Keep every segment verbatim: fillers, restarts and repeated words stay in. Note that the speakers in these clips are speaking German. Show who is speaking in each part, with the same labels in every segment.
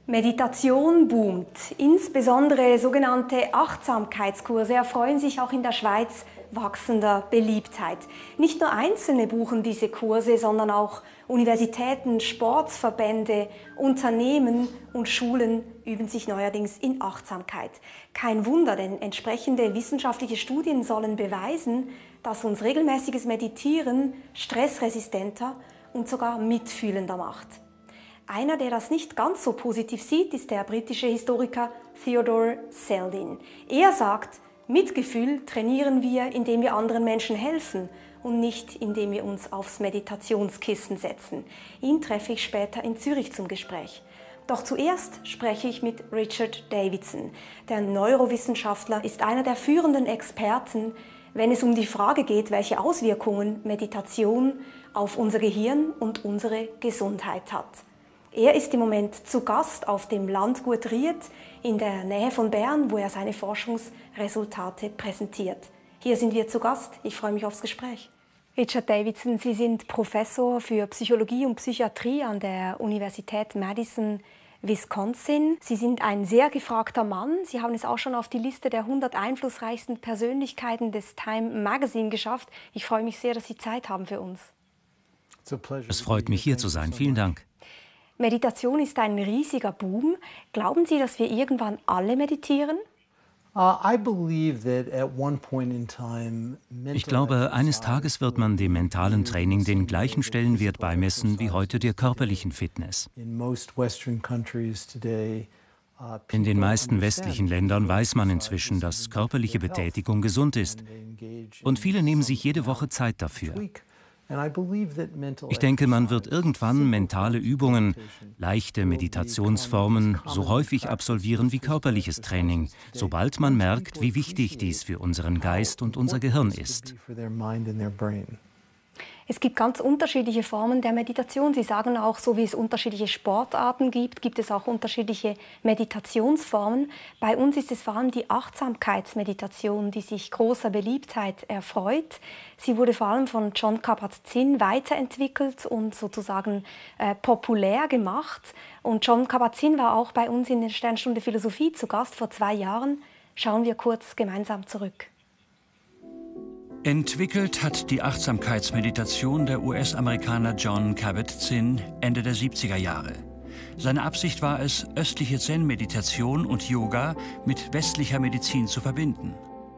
Speaker 1: Meditation boomt. Insbesondere sogenannte Achtsamkeitskurse erfreuen sich auch in der Schweiz wachsender Beliebtheit. Nicht nur Einzelne buchen diese Kurse, sondern auch Universitäten, Sportverbände, Unternehmen und Schulen üben sich neuerdings in Achtsamkeit. Kein Wunder, denn entsprechende wissenschaftliche Studien sollen beweisen, dass uns regelmäßiges Meditieren stressresistenter und sogar mitfühlender macht. Einer, der das nicht ganz so positiv sieht, ist der britische Historiker Theodore Seldin. Er sagt, Mitgefühl trainieren wir, indem wir anderen Menschen helfen und nicht, indem wir uns aufs Meditationskissen setzen. Ihn treffe ich später in Zürich zum Gespräch. Doch zuerst spreche ich mit Richard Davidson. Der Neurowissenschaftler ist einer der führenden Experten, wenn es um die Frage geht, welche Auswirkungen Meditation auf unser Gehirn und unsere Gesundheit hat. Er ist im Moment zu Gast auf dem Landgut Ried in der Nähe von Bern, wo er seine Forschungsresultate präsentiert. Hier sind wir zu Gast. Ich freue mich aufs Gespräch. Richard Davidson, Sie sind Professor für Psychologie und Psychiatrie an der Universität Madison, Wisconsin. Sie sind ein sehr gefragter Mann. Sie haben es auch schon auf die Liste der hundert einflussreichsten Persönlichkeiten des Time Magazine geschafft. Ich freue mich sehr, dass Sie Zeit haben für uns.
Speaker 2: Es freut mich, hier zu sein. Vielen Dank.
Speaker 1: Meditation ist ein riesiger Boom. Glauben Sie, dass wir irgendwann alle meditieren?
Speaker 2: Ich glaube, eines Tages wird man dem mentalen Training den gleichen Stellenwert beimessen wie heute der körperlichen Fitness. In den meisten westlichen Ländern weiß man inzwischen, dass körperliche Betätigung gesund ist. Und viele nehmen sich jede Woche Zeit dafür. Ich denke, man wird irgendwann mentale Übungen, leichte Meditationsformen so häufig absolvieren wie körperliches Training, sobald man merkt, wie wichtig dies für unseren Geist und unser Gehirn ist.
Speaker 1: Es gibt ganz unterschiedliche Formen der Meditation. Sie sagen auch, so wie es unterschiedliche Sportarten gibt, gibt es auch unterschiedliche Meditationsformen. Bei uns ist es vor allem die Achtsamkeitsmeditation, die sich großer Beliebtheit erfreut. Sie wurde vor allem von Jon Kabat-Zinn weiterentwickelt und sozusagen äh, populär gemacht. Und Jon Kabat-Zinn war auch bei uns in der Sternstunde Philosophie zu Gast vor zwei Jahren. Schauen wir kurz gemeinsam zurück.
Speaker 3: Entwickelt hat die Achtsamkeitsmeditation der U S-Amerikaner Jon Kabat-Zinn Ende der siebziger Jahre. Seine Absicht war es, östliche Zen-Meditation und Yoga mit westlicher Medizin zu verbinden.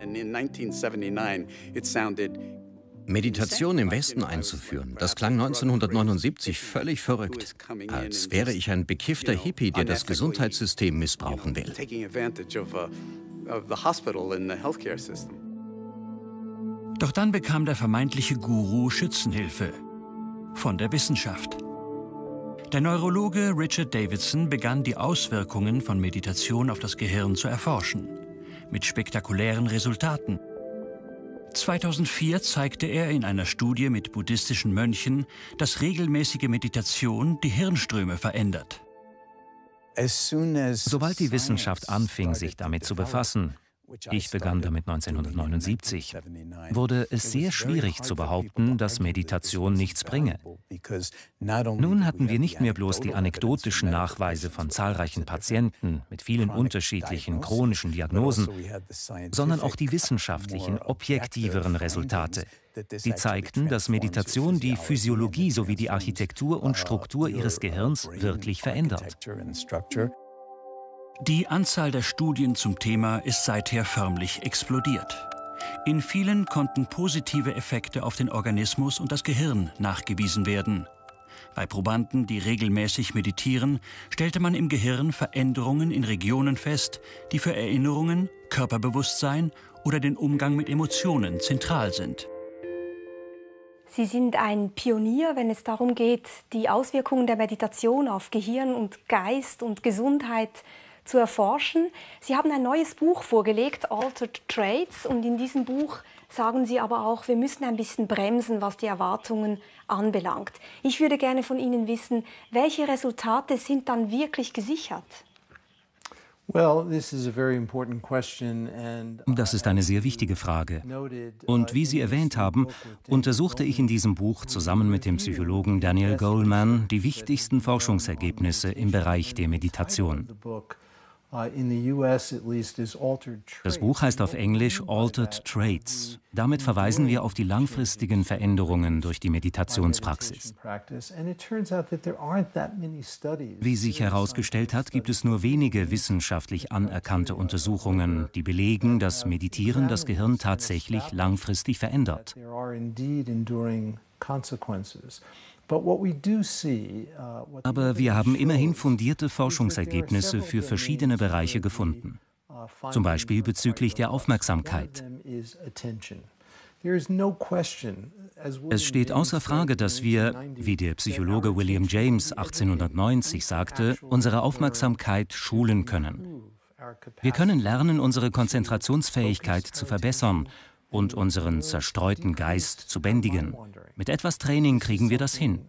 Speaker 4: Meditation im Westen einzuführen, das klang neunzehnhundertneunundsiebzig völlig verrückt. Als wäre ich ein bekiffter Hippie, der das Gesundheitssystem missbrauchen will.
Speaker 3: Doch dann bekam der vermeintliche Guru Schützenhilfe von der Wissenschaft. Der Neurologe Richard Davidson begann, die Auswirkungen von Meditation auf das Gehirn zu erforschen, mit spektakulären Resultaten. zweitausendvier zeigte er in einer Studie mit buddhistischen Mönchen, dass regelmäßige Meditation die Hirnströme verändert.
Speaker 2: Sobald die Wissenschaft anfing, sich damit zu befassen, ich begann damit neunzehnhundertneunundsiebzig, wurde es sehr schwierig zu behaupten, dass Meditation nichts bringe. Nun hatten wir nicht mehr bloß die anekdotischen Nachweise von zahlreichen Patienten mit vielen unterschiedlichen chronischen Diagnosen, sondern auch die wissenschaftlichen, objektiveren Resultate, die zeigten, dass Meditation die Physiologie sowie die Architektur und Struktur ihres Gehirns wirklich verändert.
Speaker 3: Die Anzahl der Studien zum Thema ist seither förmlich explodiert. In vielen konnten positive Effekte auf den Organismus und das Gehirn nachgewiesen werden. Bei Probanden, die regelmäßig meditieren, stellte man im Gehirn Veränderungen in Regionen fest, die für Erinnerungen, Körperbewusstsein oder den Umgang mit Emotionen zentral sind.
Speaker 1: Sie sind ein Pionier, wenn es darum geht, die Auswirkungen der Meditation auf Gehirn und Geist und Gesundheit zu erforschen. Sie haben ein neues Buch vorgelegt, Altered Traits, und in diesem Buch sagen Sie aber auch, wir müssen ein bisschen bremsen, was die Erwartungen anbelangt. Ich würde gerne von Ihnen wissen, welche Resultate sind dann wirklich gesichert?
Speaker 2: Das ist eine sehr wichtige Frage. Und wie Sie erwähnt haben, untersuchte ich in diesem Buch zusammen mit dem Psychologen Daniel Goleman die wichtigsten Forschungsergebnisse im Bereich der Meditation. Das Buch heißt auf Englisch Altered Traits. Damit verweisen wir auf die langfristigen Veränderungen durch die Meditationspraxis. Wie sich herausgestellt hat, gibt es nur wenige wissenschaftlich anerkannte Untersuchungen, die belegen, dass Meditieren das Gehirn tatsächlich langfristig verändert. Aber wir haben immerhin fundierte Forschungsergebnisse für verschiedene Bereiche gefunden, zum Beispiel bezüglich der Aufmerksamkeit. Es steht außer Frage, dass wir, wie der Psychologe William James achtzehnhundertneunzig sagte, unsere Aufmerksamkeit schulen können. Wir können lernen, unsere Konzentrationsfähigkeit zu verbessern und unseren zerstreuten Geist zu bändigen. Mit etwas Training kriegen wir das hin.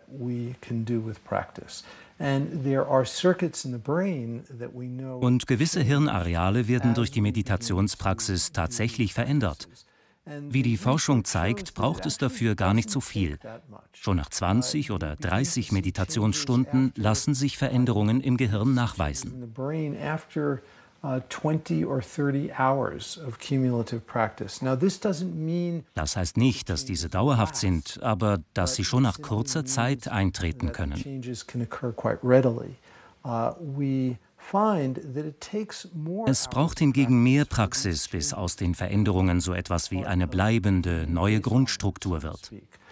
Speaker 2: Und gewisse Hirnareale werden durch die Meditationspraxis tatsächlich verändert. Wie die Forschung zeigt, braucht es dafür gar nicht so viel. Schon nach zwanzig oder dreißig Meditationsstunden lassen sich Veränderungen im Gehirn nachweisen. Das heißt nicht, dass diese dauerhaft sind, aber dass sie schon nach kurzer Zeit eintreten können. Es braucht hingegen mehr Praxis, bis aus den Veränderungen so etwas wie eine bleibende, neue Grundstruktur wird.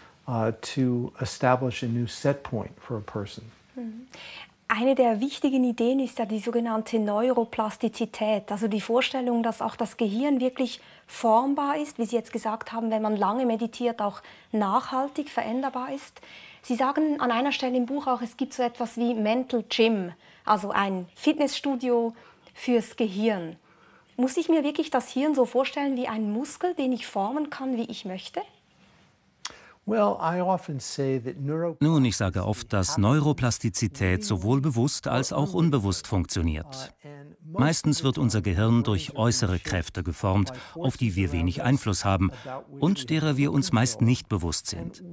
Speaker 1: Eine der wichtigen Ideen ist ja die sogenannte Neuroplastizität, also die Vorstellung, dass auch das Gehirn wirklich formbar ist, wie Sie jetzt gesagt haben, wenn man lange meditiert, auch nachhaltig veränderbar ist. Sie sagen an einer Stelle im Buch auch, es gibt so etwas wie Mental Gym, also ein Fitnessstudio fürs Gehirn. Muss ich mir wirklich das Hirn so vorstellen wie einen Muskel, den ich formen kann, wie ich möchte?
Speaker 2: Nun, ich sage oft, dass Neuroplastizität sowohl bewusst als auch unbewusst funktioniert. Meistens wird unser Gehirn durch äußere Kräfte geformt, auf die wir wenig Einfluss haben und derer wir uns meist nicht bewusst sind.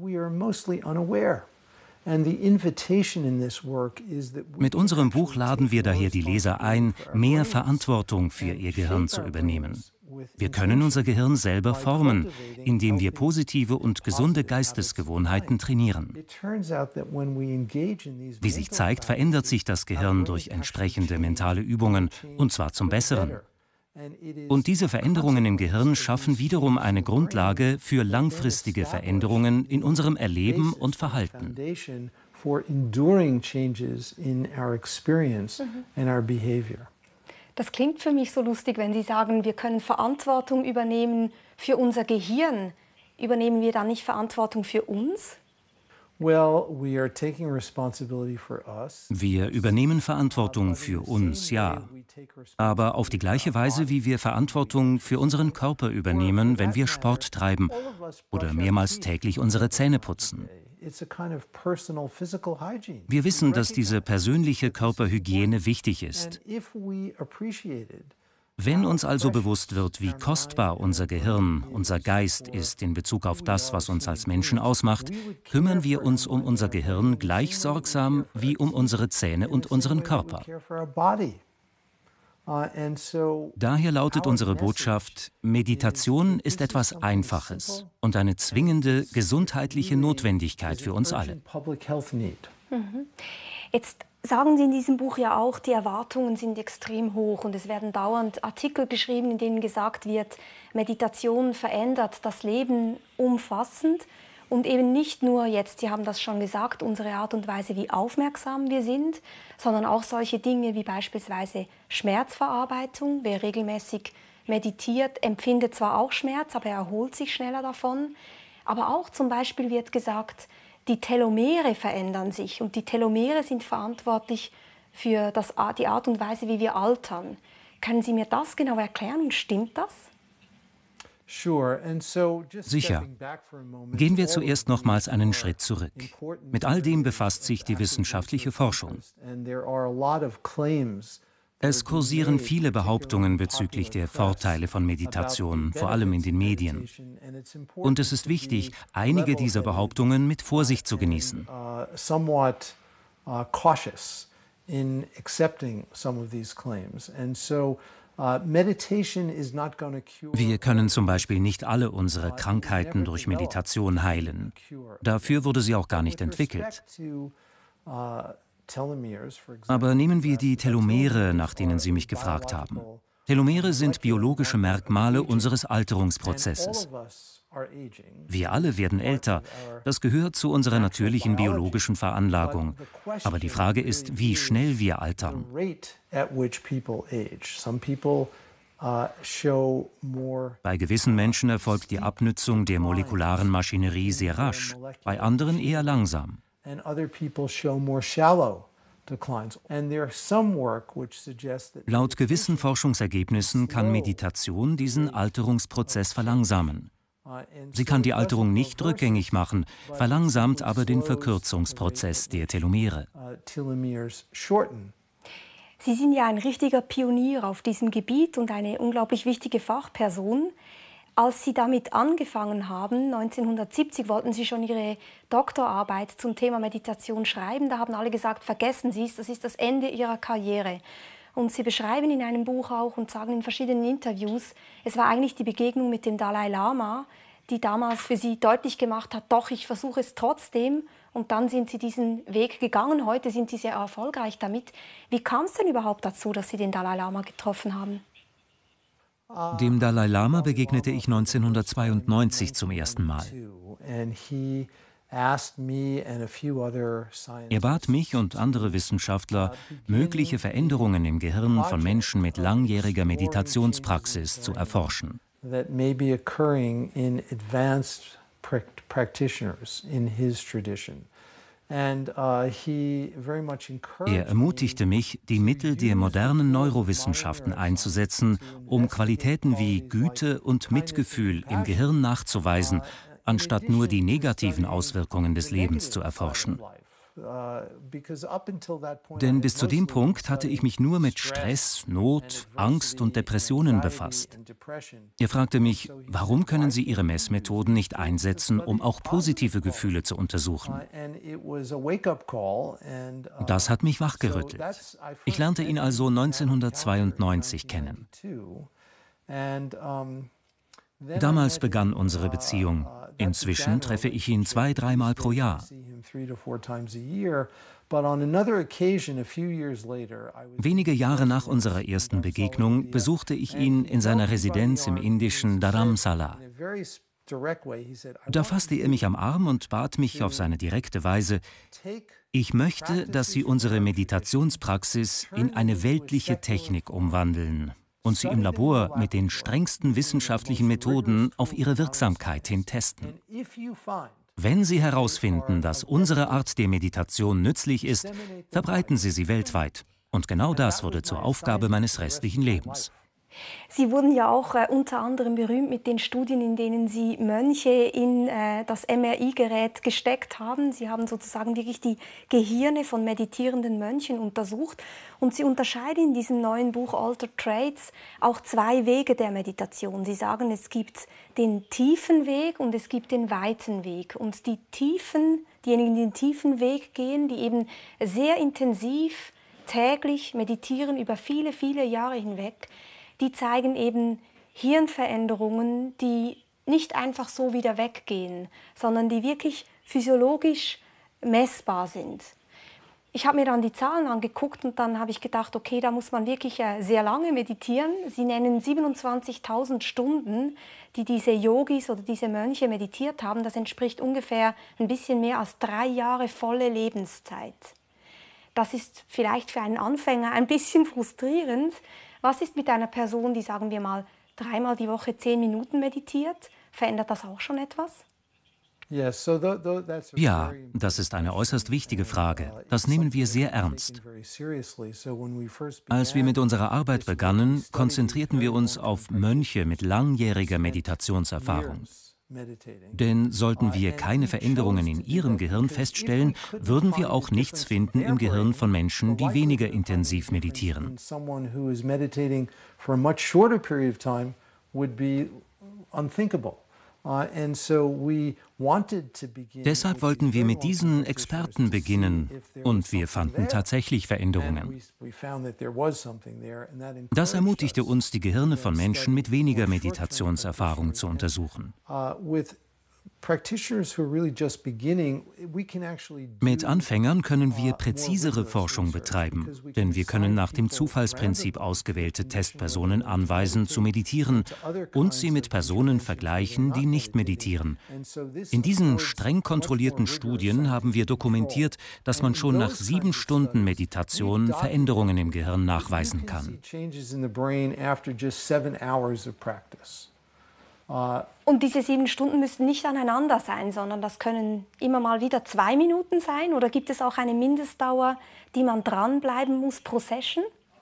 Speaker 2: Mit unserem Buch laden wir daher die Leser ein, mehr Verantwortung für ihr Gehirn zu übernehmen. Wir können unser Gehirn selber formen, indem wir positive und gesunde Geistesgewohnheiten trainieren. Wie sich zeigt, verändert sich das Gehirn durch entsprechende mentale Übungen, und zwar zum Besseren. Und diese Veränderungen im Gehirn schaffen wiederum eine Grundlage für langfristige Veränderungen in unserem Erleben und Verhalten.
Speaker 1: Das klingt für mich so lustig, wenn Sie sagen, wir können Verantwortung übernehmen für unser Gehirn. Übernehmen wir dann nicht Verantwortung für uns?
Speaker 2: Wir übernehmen Verantwortung für uns, ja. Aber auf die gleiche Weise, wie wir Verantwortung für unseren Körper übernehmen, wenn wir Sport treiben oder mehrmals täglich unsere Zähne putzen. Wir wissen, dass diese persönliche Körperhygiene wichtig ist. Wenn uns also bewusst wird, wie kostbar unser Gehirn, unser Geist ist in Bezug auf das, was uns als Menschen ausmacht, kümmern wir uns um unser Gehirn gleich sorgsam wie um unsere Zähne und unseren Körper. Daher lautet unsere Botschaft, Meditation ist etwas Einfaches und eine zwingende gesundheitliche Notwendigkeit für uns alle.
Speaker 1: Mhm. Jetzt sagen Sie in diesem Buch ja auch, die Erwartungen sind extrem hoch und es werden dauernd Artikel geschrieben, in denen gesagt wird, Meditation verändert das Leben umfassend und eben nicht nur jetzt, Sie haben das schon gesagt, unsere Art und Weise, wie aufmerksam wir sind, sondern auch solche Dinge wie beispielsweise Schmerzverarbeitung. Wer regelmäßig meditiert, empfindet zwar auch Schmerz, aber er erholt sich schneller davon. Aber auch zum Beispiel wird gesagt, die Telomere verändern sich und die Telomere sind verantwortlich für das, die Art und Weise, wie wir altern. Können Sie mir das genau erklären und stimmt das?
Speaker 2: Sicher. Gehen wir zuerst nochmals einen Schritt zurück. Mit all dem befasst sich die wissenschaftliche Forschung. Es kursieren viele Behauptungen bezüglich der Vorteile von Meditation, vor allem in den Medien. Und es ist wichtig, einige dieser Behauptungen mit Vorsicht zu genießen. Wir können zum Beispiel nicht alle unsere Krankheiten durch Meditation heilen. Dafür wurde sie auch gar nicht entwickelt. Aber nehmen wir die Telomere, nach denen Sie mich gefragt haben. Telomere sind biologische Merkmale unseres Alterungsprozesses. Wir alle werden älter. Das gehört zu unserer natürlichen biologischen Veranlagung. Aber die Frage ist, wie schnell wir altern. Bei gewissen Menschen erfolgt die Abnützung der molekularen Maschinerie sehr rasch, bei anderen eher langsam. Laut gewissen Forschungsergebnissen kann Meditation diesen Alterungsprozess verlangsamen. Sie kann die Alterung nicht rückgängig machen, verlangsamt aber den Verkürzungsprozess der Telomere.
Speaker 1: Sie sind ja ein richtiger Pionier auf diesem Gebiet und eine unglaublich wichtige Fachperson. Als Sie damit angefangen haben, neunzehnhundertsiebzig, wollten Sie schon Ihre Doktorarbeit zum Thema Meditation schreiben. Da haben alle gesagt, vergessen Sie es, das ist das Ende Ihrer Karriere. Und Sie beschreiben in einem Buch auch und sagen in verschiedenen Interviews, es war eigentlich die Begegnung mit dem Dalai Lama, die damals für Sie deutlich gemacht hat, doch, ich versuche es trotzdem. Und dann sind Sie diesen Weg gegangen. Heute sind Sie sehr erfolgreich damit. Wie kam es denn überhaupt dazu, dass Sie den Dalai Lama getroffen haben?
Speaker 2: Dem Dalai Lama begegnete ich neunzehnhundertzweiundneunzig zum ersten Mal. Er bat mich und andere Wissenschaftler, mögliche Veränderungen im Gehirn von Menschen mit langjähriger Meditationspraxis zu erforschen. Er ermutigte mich, die Mittel der modernen Neurowissenschaften einzusetzen, um Qualitäten wie Güte und Mitgefühl im Gehirn nachzuweisen, anstatt nur die negativen Auswirkungen des Lebens zu erforschen. Denn bis zu dem Punkt hatte ich mich nur mit Stress, Not, Angst und Depressionen befasst. Er fragte mich, warum können Sie Ihre Messmethoden nicht einsetzen, um auch positive Gefühle zu untersuchen? Das hat mich wachgerüttelt. Ich lernte ihn also neunzehnhundertzweiundneunzig kennen. Damals begann unsere Beziehung. Inzwischen treffe ich ihn zwei, dreimal pro Jahr. Wenige Jahre nach unserer ersten Begegnung besuchte ich ihn in seiner Residenz im indischen Dharamsala. Da fasste er mich am Arm und bat mich auf seine direkte Weise, ich möchte, dass Sie unsere Meditationspraxis in eine weltliche Technik umwandeln und sie im Labor mit den strengsten wissenschaftlichen Methoden auf ihre Wirksamkeit hin testen. Wenn Sie herausfinden, dass unsere Art der Meditation nützlich ist, verbreiten Sie sie weltweit. Und genau das wurde zur Aufgabe meines restlichen Lebens.
Speaker 1: Sie wurden ja auch äh, unter anderem berühmt mit den Studien, in denen Sie Mönche in äh, das M R I-Gerät gesteckt haben. Sie haben sozusagen wirklich die Gehirne von meditierenden Mönchen untersucht. Und Sie unterscheiden in diesem neuen Buch Altered Traits auch zwei Wege der Meditation. Sie sagen, es gibt den tiefen Weg und es gibt den weiten Weg. Und die tiefen, diejenigen, die den tiefen Weg gehen, die eben sehr intensiv täglich meditieren über viele, viele Jahre hinweg, die zeigen eben Hirnveränderungen, die nicht einfach so wieder weggehen, sondern die wirklich physiologisch messbar sind. Ich habe mir dann die Zahlen angeguckt und dann habe ich gedacht, okay, da muss man wirklich sehr lange meditieren. Sie nennen siebenundzwanzigtausend Stunden, die diese Yogis oder diese Mönche meditiert haben. Das entspricht ungefähr ein bisschen mehr als drei Jahre volle Lebenszeit. Das ist vielleicht für einen Anfänger ein bisschen frustrierend. Was ist mit einer Person, die, sagen wir mal, dreimal die Woche zehn Minuten meditiert? Verändert das auch schon etwas?
Speaker 2: Ja, das ist eine äußerst wichtige Frage. Das nehmen wir sehr ernst. Als wir mit unserer Arbeit begannen, konzentrierten wir uns auf Mönche mit langjähriger Meditationserfahrung. Denn sollten wir keine Veränderungen in ihrem Gehirn feststellen, würden wir auch nichts finden im Gehirn von Menschen, die weniger intensiv meditieren. Deshalb wollten wir mit diesen Experten beginnen und wir fanden tatsächlich Veränderungen. Das ermutigte uns, die Gehirne von Menschen mit weniger Meditationserfahrung zu untersuchen. Mit Anfängern können wir präzisere Forschung betreiben, denn wir können nach dem Zufallsprinzip ausgewählte Testpersonen anweisen, zu meditieren und sie mit Personen vergleichen, die nicht meditieren. In diesen streng kontrollierten Studien haben wir dokumentiert, dass man schon nach sieben Stunden Meditation Veränderungen im Gehirn nachweisen kann.
Speaker 1: Und diese sieben Stunden müssen nicht aneinander sein, sondern das können immer mal wieder zwei Minuten sein? Oder gibt es auch eine Mindestdauer, die man dranbleiben muss pro Session?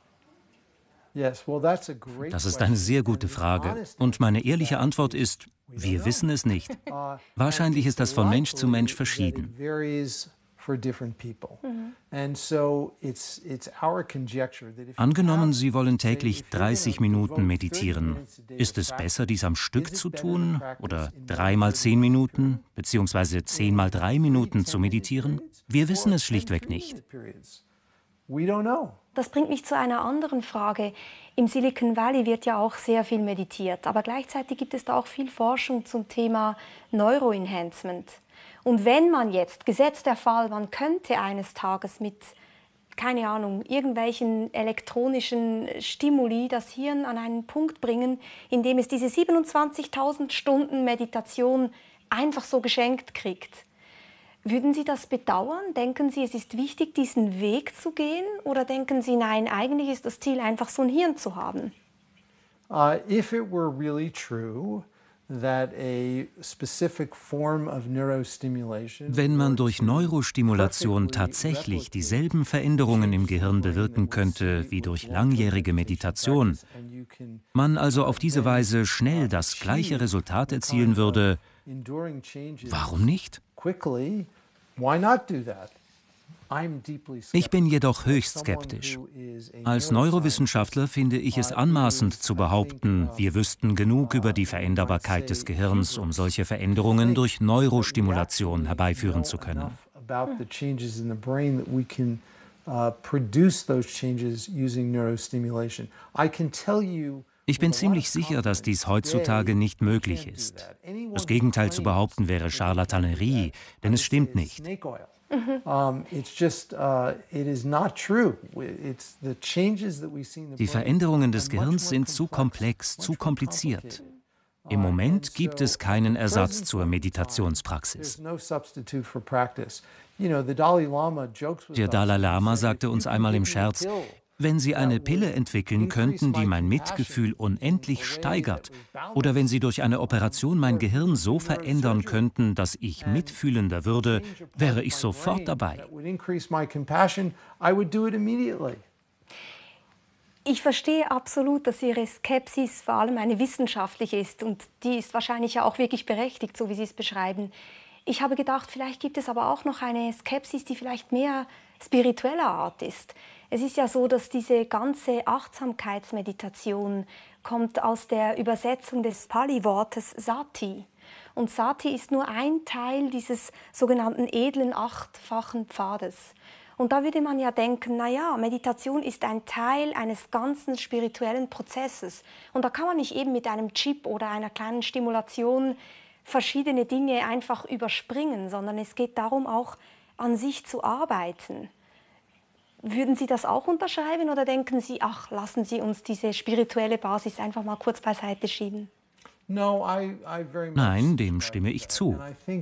Speaker 2: Das ist eine sehr gute Frage. Und meine ehrliche Antwort ist, wir wissen es nicht. Wahrscheinlich ist das von Mensch zu Mensch verschieden. Angenommen, Sie wollen täglich dreißig Minuten meditieren. Ist es besser, dies am Stück zu tun oder drei mal zehn Minuten beziehungsweise zehn mal drei Minuten zu meditieren? Wir wissen es schlichtweg nicht.
Speaker 1: Das bringt mich zu einer anderen Frage. Im Silicon Valley wird ja auch sehr viel meditiert, aber gleichzeitig gibt es da auch viel Forschung zum Thema Neuroenhancement. Und wenn man jetzt, gesetzt der Fall, man könnte eines Tages mit, keine Ahnung, irgendwelchen elektronischen Stimuli das Hirn an einen Punkt bringen, in dem es diese siebenundzwanzigtausend Stunden Meditation einfach so geschenkt kriegt. Würden Sie das bedauern? Denken Sie, es ist wichtig, diesen Weg zu gehen? Oder denken Sie, nein, eigentlich ist das Ziel, einfach so ein Hirn zu haben?
Speaker 5: Uh, if it were really true,
Speaker 2: wenn man durch Neurostimulation tatsächlich dieselben Veränderungen im Gehirn bewirken könnte wie durch langjährige Meditation, man also auf diese Weise schnell das gleiche Resultat erzielen würde, warum nicht? Ich bin jedoch höchst skeptisch. Als Neurowissenschaftler finde ich es anmaßend zu behaupten, wir wüssten genug über die Veränderbarkeit des Gehirns, um solche Veränderungen durch Neurostimulation herbeiführen zu können. Ich bin ziemlich sicher, dass dies heutzutage nicht möglich ist. Das Gegenteil zu behaupten wäre Scharlatanerie, denn es stimmt nicht. Die Veränderungen des Gehirns sind zu komplex, zu kompliziert. Im Moment gibt es keinen Ersatz zur Meditationspraxis. Der Dalai Lama sagte uns einmal im Scherz, wenn Sie eine Pille entwickeln könnten, die mein Mitgefühl unendlich steigert, oder wenn Sie durch eine Operation mein Gehirn so verändern könnten, dass ich mitfühlender würde, wäre ich sofort dabei.
Speaker 1: Ich verstehe absolut, dass Ihre Skepsis vor allem eine wissenschaftliche ist und die ist wahrscheinlich ja auch wirklich berechtigt, so wie Sie es beschreiben. Ich habe gedacht, vielleicht gibt es aber auch noch eine Skepsis, die vielleicht mehr spiritueller Art ist. Es ist ja so, dass diese ganze Achtsamkeitsmeditation kommt aus der Übersetzung des Pali-Wortes Sati. Und Sati ist nur ein Teil dieses sogenannten edlen achtfachen Pfades. Und da würde man ja denken, naja, Meditation ist ein Teil eines ganzen spirituellen Prozesses. Und da kann man nicht eben mit einem Chip oder einer kleinen Stimulation verschiedene Dinge einfach überspringen, sondern es geht darum, auch an sich zu arbeiten. Würden Sie das auch unterschreiben oder denken Sie, ach, lassen Sie uns diese spirituelle Basis einfach mal kurz beiseite schieben?
Speaker 2: Nein, dem stimme ich zu.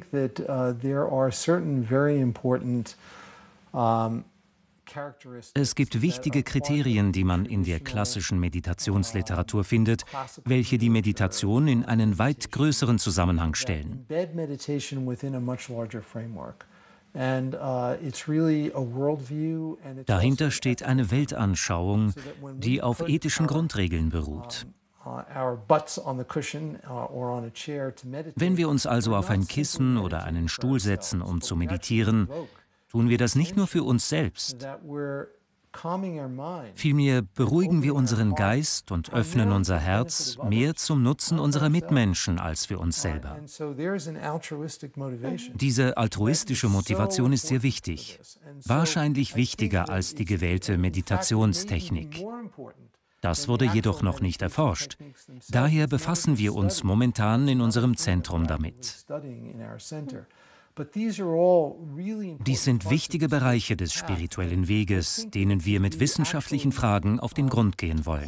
Speaker 2: Es gibt wichtige Kriterien, die man in der klassischen Meditationsliteratur findet, welche die Meditation in einen weit größeren Zusammenhang stellen. Dahinter steht eine Weltanschauung, die auf ethischen Grundregeln beruht. Wenn wir uns also auf ein Kissen oder einen Stuhl setzen, um zu meditieren, tun wir das nicht nur für uns selbst. Vielmehr beruhigen wir unseren Geist und öffnen unser Herz mehr zum Nutzen unserer Mitmenschen als für uns selber. Diese altruistische Motivation ist sehr wichtig, wahrscheinlich wichtiger als die gewählte Meditationstechnik. Das wurde jedoch noch nicht erforscht. Daher befassen wir uns momentan in unserem Zentrum damit. Dies sind wichtige Bereiche des spirituellen Weges, denen wir mit wissenschaftlichen Fragen auf den Grund gehen wollen.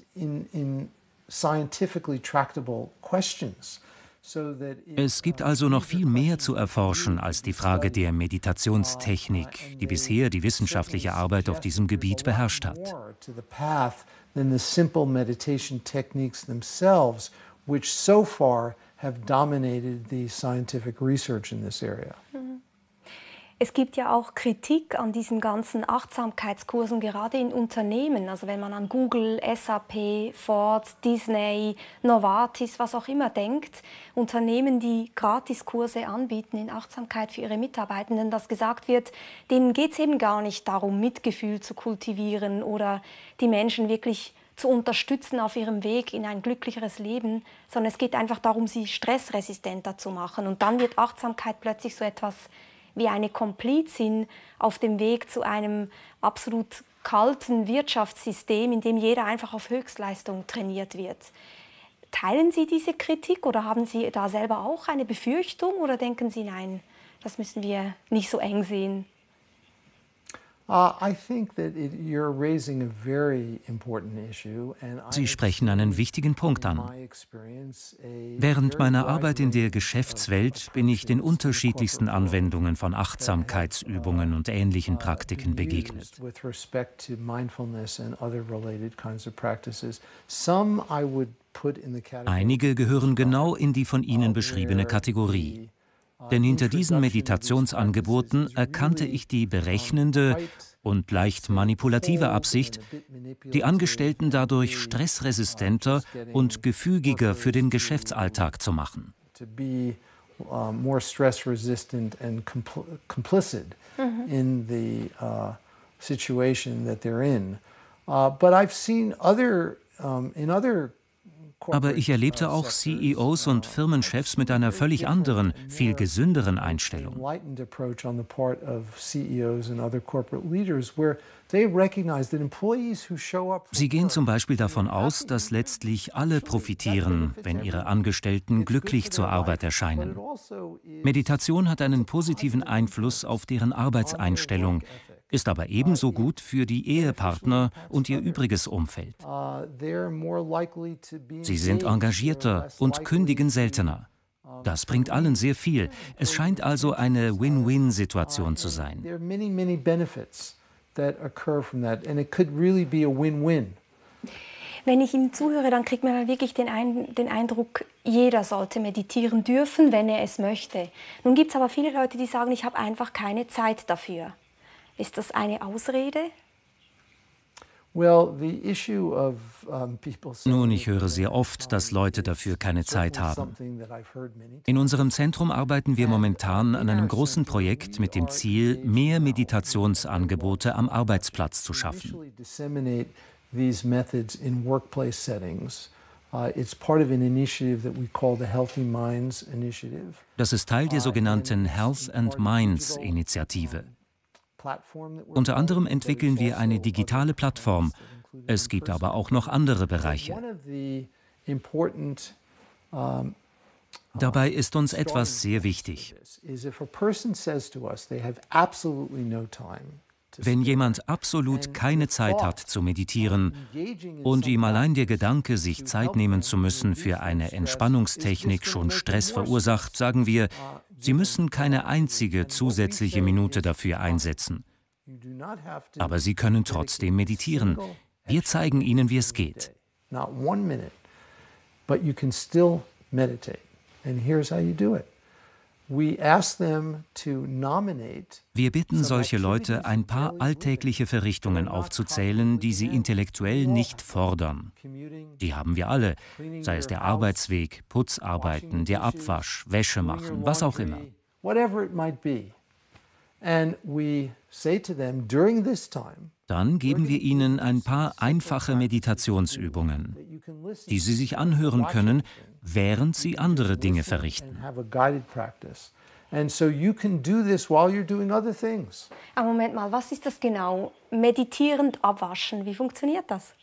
Speaker 2: Es gibt also noch viel mehr zu erforschen als die Frage der Meditationstechnik, die bisher die wissenschaftliche Arbeit auf diesem Gebiet beherrscht hat.
Speaker 5: Than the simple meditation techniques themselves, which so far have dominated the scientific research in this area.
Speaker 1: Es gibt ja auch Kritik an diesen ganzen Achtsamkeitskursen, gerade in Unternehmen. Also wenn man an Google, S A P, Ford, Disney, Novartis, was auch immer denkt. Unternehmen, die Gratiskurse anbieten in Achtsamkeit für ihre Mitarbeitenden, dass gesagt wird, denen geht es eben gar nicht darum, Mitgefühl zu kultivieren oder die Menschen wirklich zu unterstützen auf ihrem Weg in ein glücklicheres Leben, sondern es geht einfach darum, sie stressresistenter zu machen. Und dann wird Achtsamkeit plötzlich so etwas wie eine Komplizin auf dem Weg zu einem absolut kalten Wirtschaftssystem, in dem jeder einfach auf Höchstleistung trainiert wird. Teilen Sie diese Kritik oder haben Sie da selber auch eine Befürchtung oder denken Sie, nein, das müssen wir nicht so eng sehen?
Speaker 2: Sie sprechen einen wichtigen Punkt an. Während meiner Arbeit in der Geschäftswelt bin ich den unterschiedlichsten Anwendungen von Achtsamkeitsübungen und ähnlichen Praktiken begegnet. Einige gehören genau in die von Ihnen beschriebene Kategorie. Denn hinter diesen Meditationsangeboten erkannte ich die berechnende und leicht manipulative Absicht, die Angestellten dadurch stressresistenter und gefügiger für den Geschäftsalltag zu machen. Aber ich erlebte auch C E Os und Firmenchefs mit einer völlig anderen, viel gesünderen Einstellung. Sie gehen zum Beispiel davon aus, dass letztlich alle profitieren, wenn ihre Angestellten glücklich zur Arbeit erscheinen. Meditation hat einen positiven Einfluss auf deren Arbeitseinstellung, ist aber ebenso gut für die Ehepartner und ihr übriges Umfeld. Sie sind engagierter und kündigen seltener. Das bringt allen sehr viel. Es scheint also eine Win-Win-Situation zu sein.
Speaker 1: Wenn ich Ihnen zuhöre, dann kriegt man wirklich den, Ein- den Eindruck, jeder sollte meditieren dürfen, wenn er es möchte. Nun gibt es aber viele Leute, die sagen, ich habe einfach keine Zeit dafür. Ist das eine Ausrede?
Speaker 2: Nun, ich höre sehr oft, dass Leute dafür keine Zeit haben. In unserem Zentrum arbeiten wir momentan an einem großen Projekt mit dem Ziel, mehr Meditationsangebote am Arbeitsplatz zu schaffen. Das ist Teil der sogenannten Health and Minds Initiative. Unter anderem entwickeln wir eine digitale Plattform. Es gibt aber auch noch andere Bereiche. Dabei ist uns etwas sehr wichtig. Wenn jemand absolut keine Zeit hat zu meditieren und ihm allein der Gedanke, sich Zeit nehmen zu müssen für eine Entspannungstechnik schon Stress verursacht, sagen wir, Sie müssen keine einzige zusätzliche Minute dafür einsetzen. Aber Sie können trotzdem meditieren. Wir zeigen Ihnen, wie es geht.
Speaker 5: We ask them to nominate.
Speaker 2: Wir bitten solche Leute, ein paar alltägliche Verrichtungen aufzuzählen, die sie intellektuell nicht fordern. Die haben wir alle, sei es der Arbeitsweg, Putzarbeiten, der Abwasch, Wäsche machen, was auch immer.
Speaker 5: Whatever it might be. And we say to them during this time,
Speaker 2: dann geben wir ihnen ein paar einfache Meditationsübungen, die sie sich anhören können, während sie andere Dinge verrichten.
Speaker 1: Aber Moment mal, was ist das genau? Meditierend abwaschen, wie funktioniert das?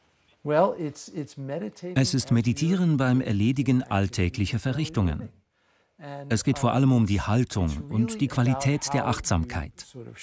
Speaker 2: Es ist Meditieren beim Erledigen alltäglicher Verrichtungen. Es geht vor allem um die Haltung und die Qualität der Achtsamkeit.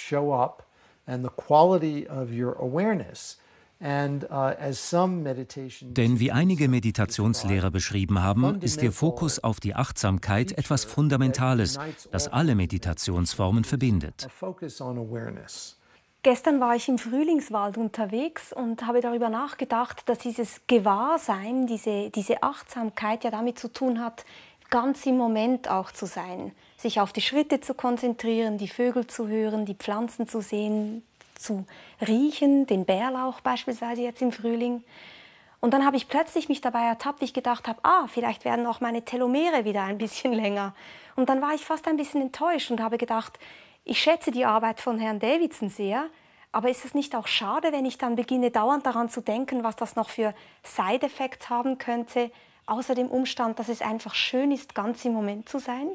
Speaker 2: Denn wie einige Meditationslehrer beschrieben haben, ist der Fokus auf die Achtsamkeit etwas Fundamentales, das alle Meditationsformen verbindet.
Speaker 1: Gestern war ich im Frühlingswald unterwegs und habe darüber nachgedacht, dass dieses Gewahrsein, diese, diese Achtsamkeit ja damit zu tun hat, ganz im Moment auch zu sein, sich auf die Schritte zu konzentrieren, die Vögel zu hören, die Pflanzen zu sehen, zu riechen, den Bärlauch beispielsweise jetzt im Frühling. Und dann habe ich plötzlich mich dabei ertappt, wie ich gedacht habe, ah, vielleicht werden auch meine Telomere wieder ein bisschen länger. Und dann war ich fast ein bisschen enttäuscht und habe gedacht, ich schätze die Arbeit von Herrn Davidson sehr, aber ist es nicht auch schade, wenn ich dann beginne, dauernd daran zu denken, was das noch für Side-Effects haben könnte, außer dem Umstand, dass es einfach schön ist, ganz im Moment zu sein?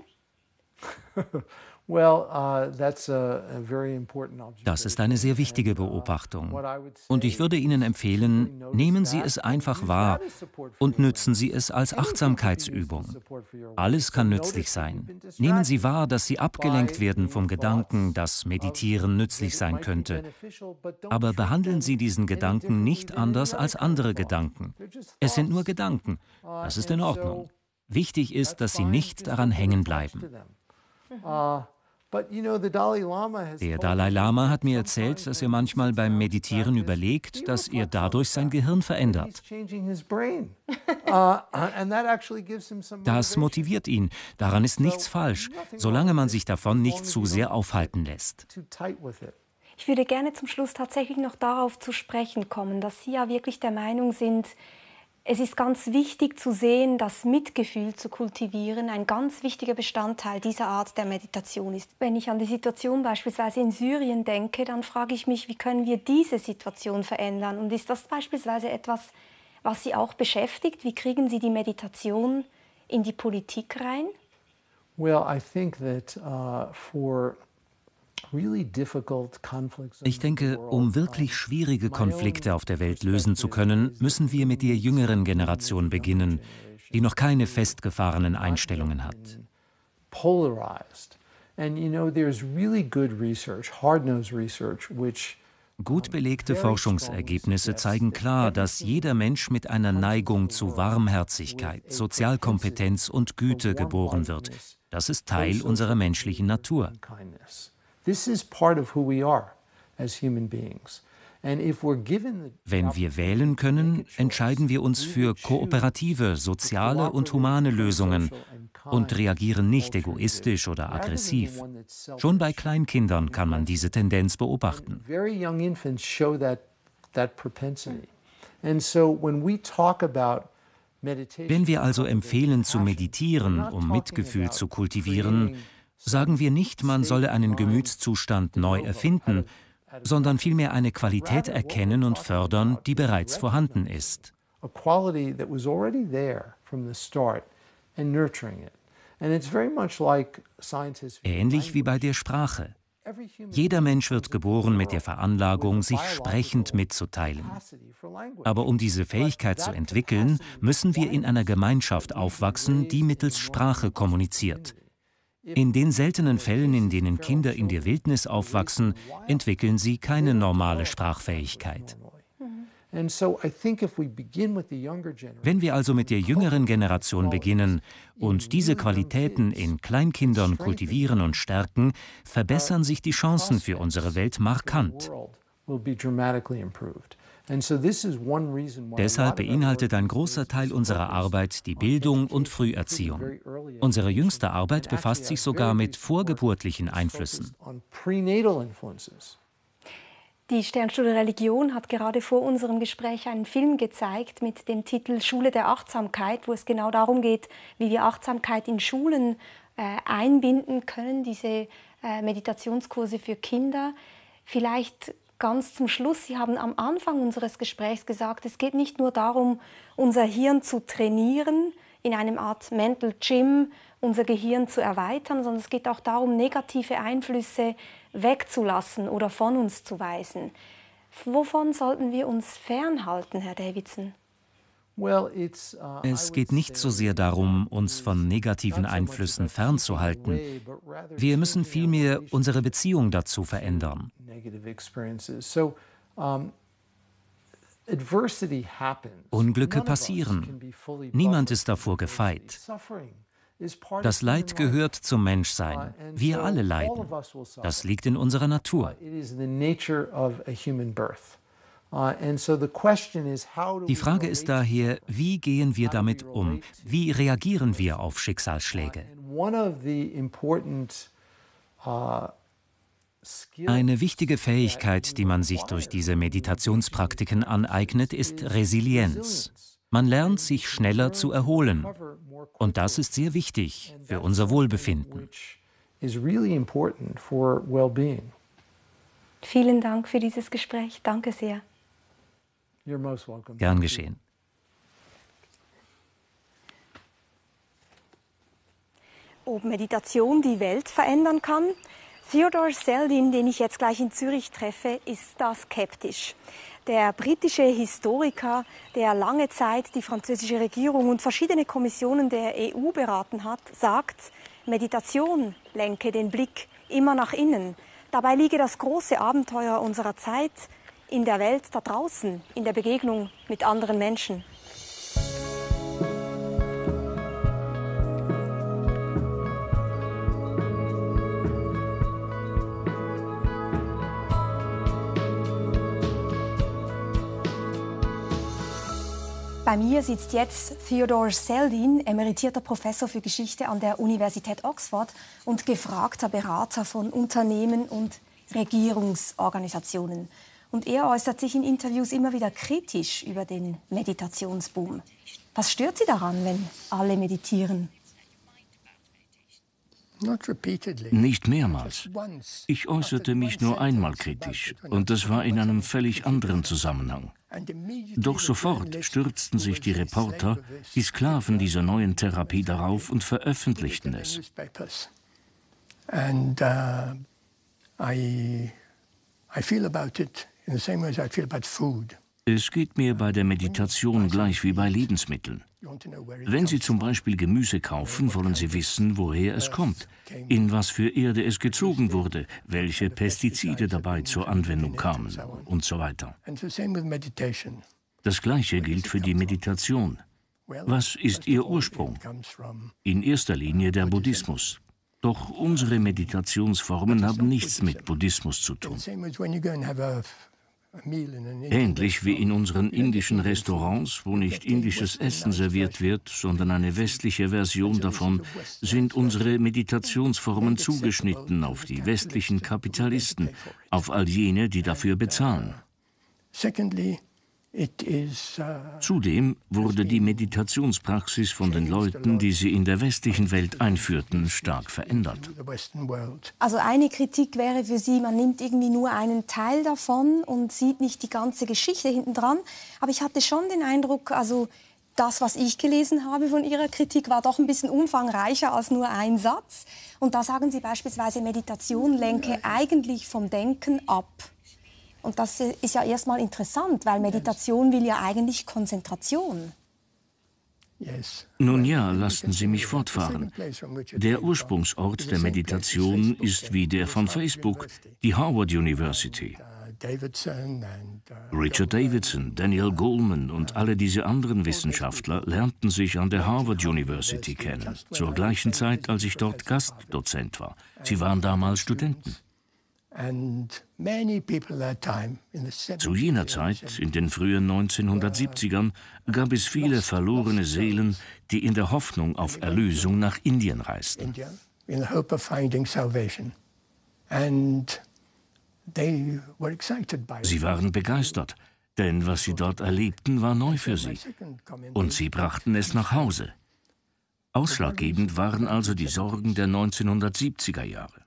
Speaker 2: Das ist eine sehr wichtige Beobachtung. Und ich würde Ihnen empfehlen, nehmen Sie es einfach wahr und nützen Sie es als Achtsamkeitsübung. Alles kann nützlich sein. Nehmen Sie wahr, dass Sie abgelenkt werden vom Gedanken, dass Meditieren nützlich sein könnte. Aber behandeln Sie diesen Gedanken nicht anders als andere Gedanken. Es sind nur Gedanken. Das ist in Ordnung. Wichtig ist, dass Sie nicht daran hängen bleiben. Der Dalai Lama hat mir erzählt, dass er manchmal beim Meditieren überlegt, dass er dadurch sein Gehirn verändert. Das motiviert ihn. Daran ist nichts falsch, solange man sich davon nicht zu sehr aufhalten lässt.
Speaker 1: Ich würde gerne zum Schluss tatsächlich noch darauf zu sprechen kommen, dass Sie ja wirklich der Meinung sind, es ist ganz wichtig zu sehen, dass Mitgefühl zu kultivieren ein ganz wichtiger Bestandteil dieser Art der Meditation ist. Wenn ich an die Situation beispielsweise in Syrien denke, dann frage ich mich, wie können wir diese Situation verändern? Und ist das beispielsweise etwas, was Sie auch beschäftigt? Wie kriegen Sie die Meditation in die Politik rein?
Speaker 5: Well, I think that uh, for
Speaker 2: Ich denke, um wirklich schwierige Konflikte auf der Welt lösen zu können, müssen wir mit der jüngeren Generation beginnen, die noch keine festgefahrenen Einstellungen hat. Gut belegte Forschungsergebnisse zeigen klar, dass jeder Mensch mit einer Neigung zu Warmherzigkeit, Sozialkompetenz und Güte geboren wird. Das ist Teil unserer menschlichen Natur. Wenn wir wählen können, entscheiden wir uns für kooperative, soziale und humane Lösungen und reagieren nicht egoistisch oder aggressiv. Schon bei Kleinkindern kann man diese Tendenz beobachten. Wenn wir also empfehlen, zu meditieren, um Mitgefühl zu kultivieren, sagen wir nicht, man solle einen Gemütszustand neu erfinden, sondern vielmehr eine Qualität erkennen und fördern, die bereits vorhanden ist. Ähnlich wie bei der Sprache. Jeder Mensch wird geboren mit der Veranlagung, sich sprechend mitzuteilen. Aber um diese Fähigkeit zu entwickeln, müssen wir in einer Gemeinschaft aufwachsen, die mittels Sprache kommuniziert. In den seltenen Fällen, in denen Kinder in der Wildnis aufwachsen, entwickeln sie keine normale Sprachfähigkeit. Wenn wir also mit der jüngeren Generation beginnen und diese Qualitäten in Kleinkindern kultivieren und stärken, verbessern sich die Chancen für unsere Welt markant.
Speaker 5: will be dramatically improved.
Speaker 2: Deshalb beinhaltet ein großer Teil unserer Arbeit die Bildung und Früherziehung. Unsere jüngste Arbeit befasst sich sogar mit vorgeburtlichen Einflüssen.
Speaker 1: Die Sternstunde Religion hat gerade vor unserem Gespräch einen Film gezeigt mit dem Titel Schule der Achtsamkeit, wo es genau darum geht, wie wir Achtsamkeit in Schulen äh, einbinden können, diese äh, Meditationskurse für Kinder. Vielleicht ganz zum Schluss, Sie haben am Anfang unseres Gesprächs gesagt, es geht nicht nur darum, unser Hirn zu trainieren, in einem Art Mental Gym unser Gehirn zu erweitern, sondern es geht auch darum, negative Einflüsse wegzulassen oder von uns zu weisen. Wovon sollten wir uns fernhalten, Herr Davidson?
Speaker 2: Es geht nicht so sehr darum, uns von negativen Einflüssen fernzuhalten. Wir müssen vielmehr unsere Beziehung dazu verändern. Unglücke passieren. Niemand ist davor gefeit. Das Leid gehört zum Menschsein. Wir alle leiden. Das liegt in unserer Natur. Die Frage ist daher, wie gehen wir damit um? Wie reagieren wir auf Schicksalsschläge? Eine wichtige Fähigkeit, die man sich durch diese Meditationspraktiken aneignet, ist Resilienz. Man lernt, sich schneller zu erholen. Und das ist sehr wichtig für unser Wohlbefinden.
Speaker 1: Vielen Dank für dieses Gespräch. Danke sehr.
Speaker 2: Gern geschehen.
Speaker 1: Ob Meditation die Welt verändern kann? Theodore Zeldin, den ich jetzt gleich in Zürich treffe, ist da skeptisch. Der britische Historiker, der lange Zeit die französische Regierung und verschiedene Kommissionen der E U beraten hat, sagt, Meditation lenke den Blick immer nach innen. Dabei liege das große Abenteuer unserer Zeit in der Welt da draußen, in der Begegnung mit anderen Menschen. Bei mir sitzt jetzt Theodore Zeldin, emeritierter Professor für Geschichte an der Universität Oxford und gefragter Berater von Unternehmen und Regierungsorganisationen. Und er äußert sich in Interviews immer wieder kritisch über den Meditationsboom. Was stört Sie daran, wenn alle meditieren?
Speaker 3: Nicht mehrmals. Ich äußerte mich nur einmal kritisch, und das war in einem völlig anderen Zusammenhang. Doch sofort stürzten sich die Reporter, die Sklaven dieser neuen Therapie, darauf und veröffentlichten es.
Speaker 6: And uh, I, I feel about it in the same way as I feel about food.
Speaker 3: Es geht mir bei der Meditation gleich wie bei Lebensmitteln. Wenn Sie zum Beispiel Gemüse kaufen, wollen Sie wissen, woher es kommt, in was für Erde es gezogen wurde, welche Pestizide dabei zur Anwendung kamen und so weiter. Das Gleiche gilt für die Meditation. Was ist ihr Ursprung? In erster Linie der Buddhismus. Doch unsere Meditationsformen haben nichts mit Buddhismus zu tun. Ähnlich wie in unseren indischen Restaurants, wo nicht indisches Essen serviert wird, sondern eine westliche Version davon, sind unsere Meditationsformen zugeschnitten auf die westlichen Kapitalisten, auf all jene, die dafür bezahlen. Zudem wurde die Meditationspraxis von den Leuten, die sie in der westlichen Welt einführten, stark verändert.
Speaker 1: Also eine Kritik wäre für Sie, man nimmt irgendwie nur einen Teil davon und sieht nicht die ganze Geschichte hintendran. Aber ich hatte schon den Eindruck, also das, was ich gelesen habe von Ihrer Kritik, war doch ein bisschen umfangreicher als nur ein Satz. Und da sagen Sie beispielsweise, Meditation lenke eigentlich vom Denken ab. Und das ist ja erstmal interessant, weil Meditation will ja eigentlich Konzentration.
Speaker 3: Nun ja, lassen Sie mich fortfahren. Der Ursprungsort der Meditation ist wie der von Facebook, die Harvard University. Richard Davidson, Daniel Goleman und alle diese anderen Wissenschaftler lernten sich an der Harvard University kennen, zur gleichen Zeit, als ich dort Gastdozent war. Sie waren damals Studenten. Zu jener Zeit, in den frühen neunzehnhundertsiebzigern, gab es viele verlorene Seelen, die in der Hoffnung auf Erlösung nach Indien reisten. Sie waren begeistert, denn was sie dort erlebten, war neu für sie. Und sie brachten es nach Hause. Ausschlaggebend waren also die Sorgen der neunzehnhundertsiebziger Jahre.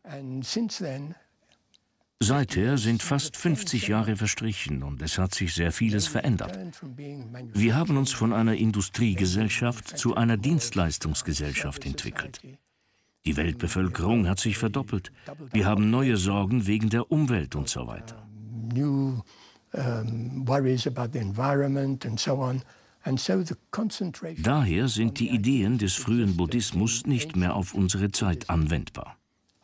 Speaker 3: Seither sind fast fünfzig Jahre verstrichen und es hat sich sehr vieles verändert. Wir haben uns von einer Industriegesellschaft zu einer Dienstleistungsgesellschaft entwickelt. Die Weltbevölkerung hat sich verdoppelt. Wir haben neue Sorgen wegen der Umwelt und so weiter. Daher sind die Ideen des frühen Buddhismus nicht mehr auf unsere Zeit anwendbar.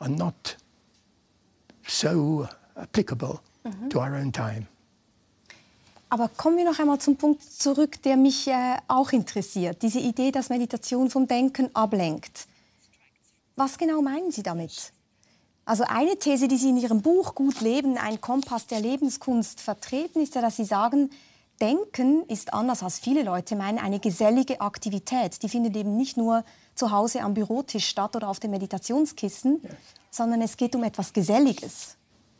Speaker 1: So applicable mhm. to our own time. Aber kommen wir noch einmal zum Punkt zurück, der mich äh, auch interessiert. Diese Idee, dass Meditation vom Denken ablenkt. Was genau meinen Sie damit? Also eine These, die Sie in Ihrem Buch Gut Leben, ein Kompass der Lebenskunst vertreten, ist ja, dass Sie sagen, Denken ist anders als viele Leute meinen eine gesellige Aktivität. Die findet eben nicht nur zu Hause am Bürotisch statt oder auf dem Meditationskissen, yes. sondern es geht um etwas Geselliges.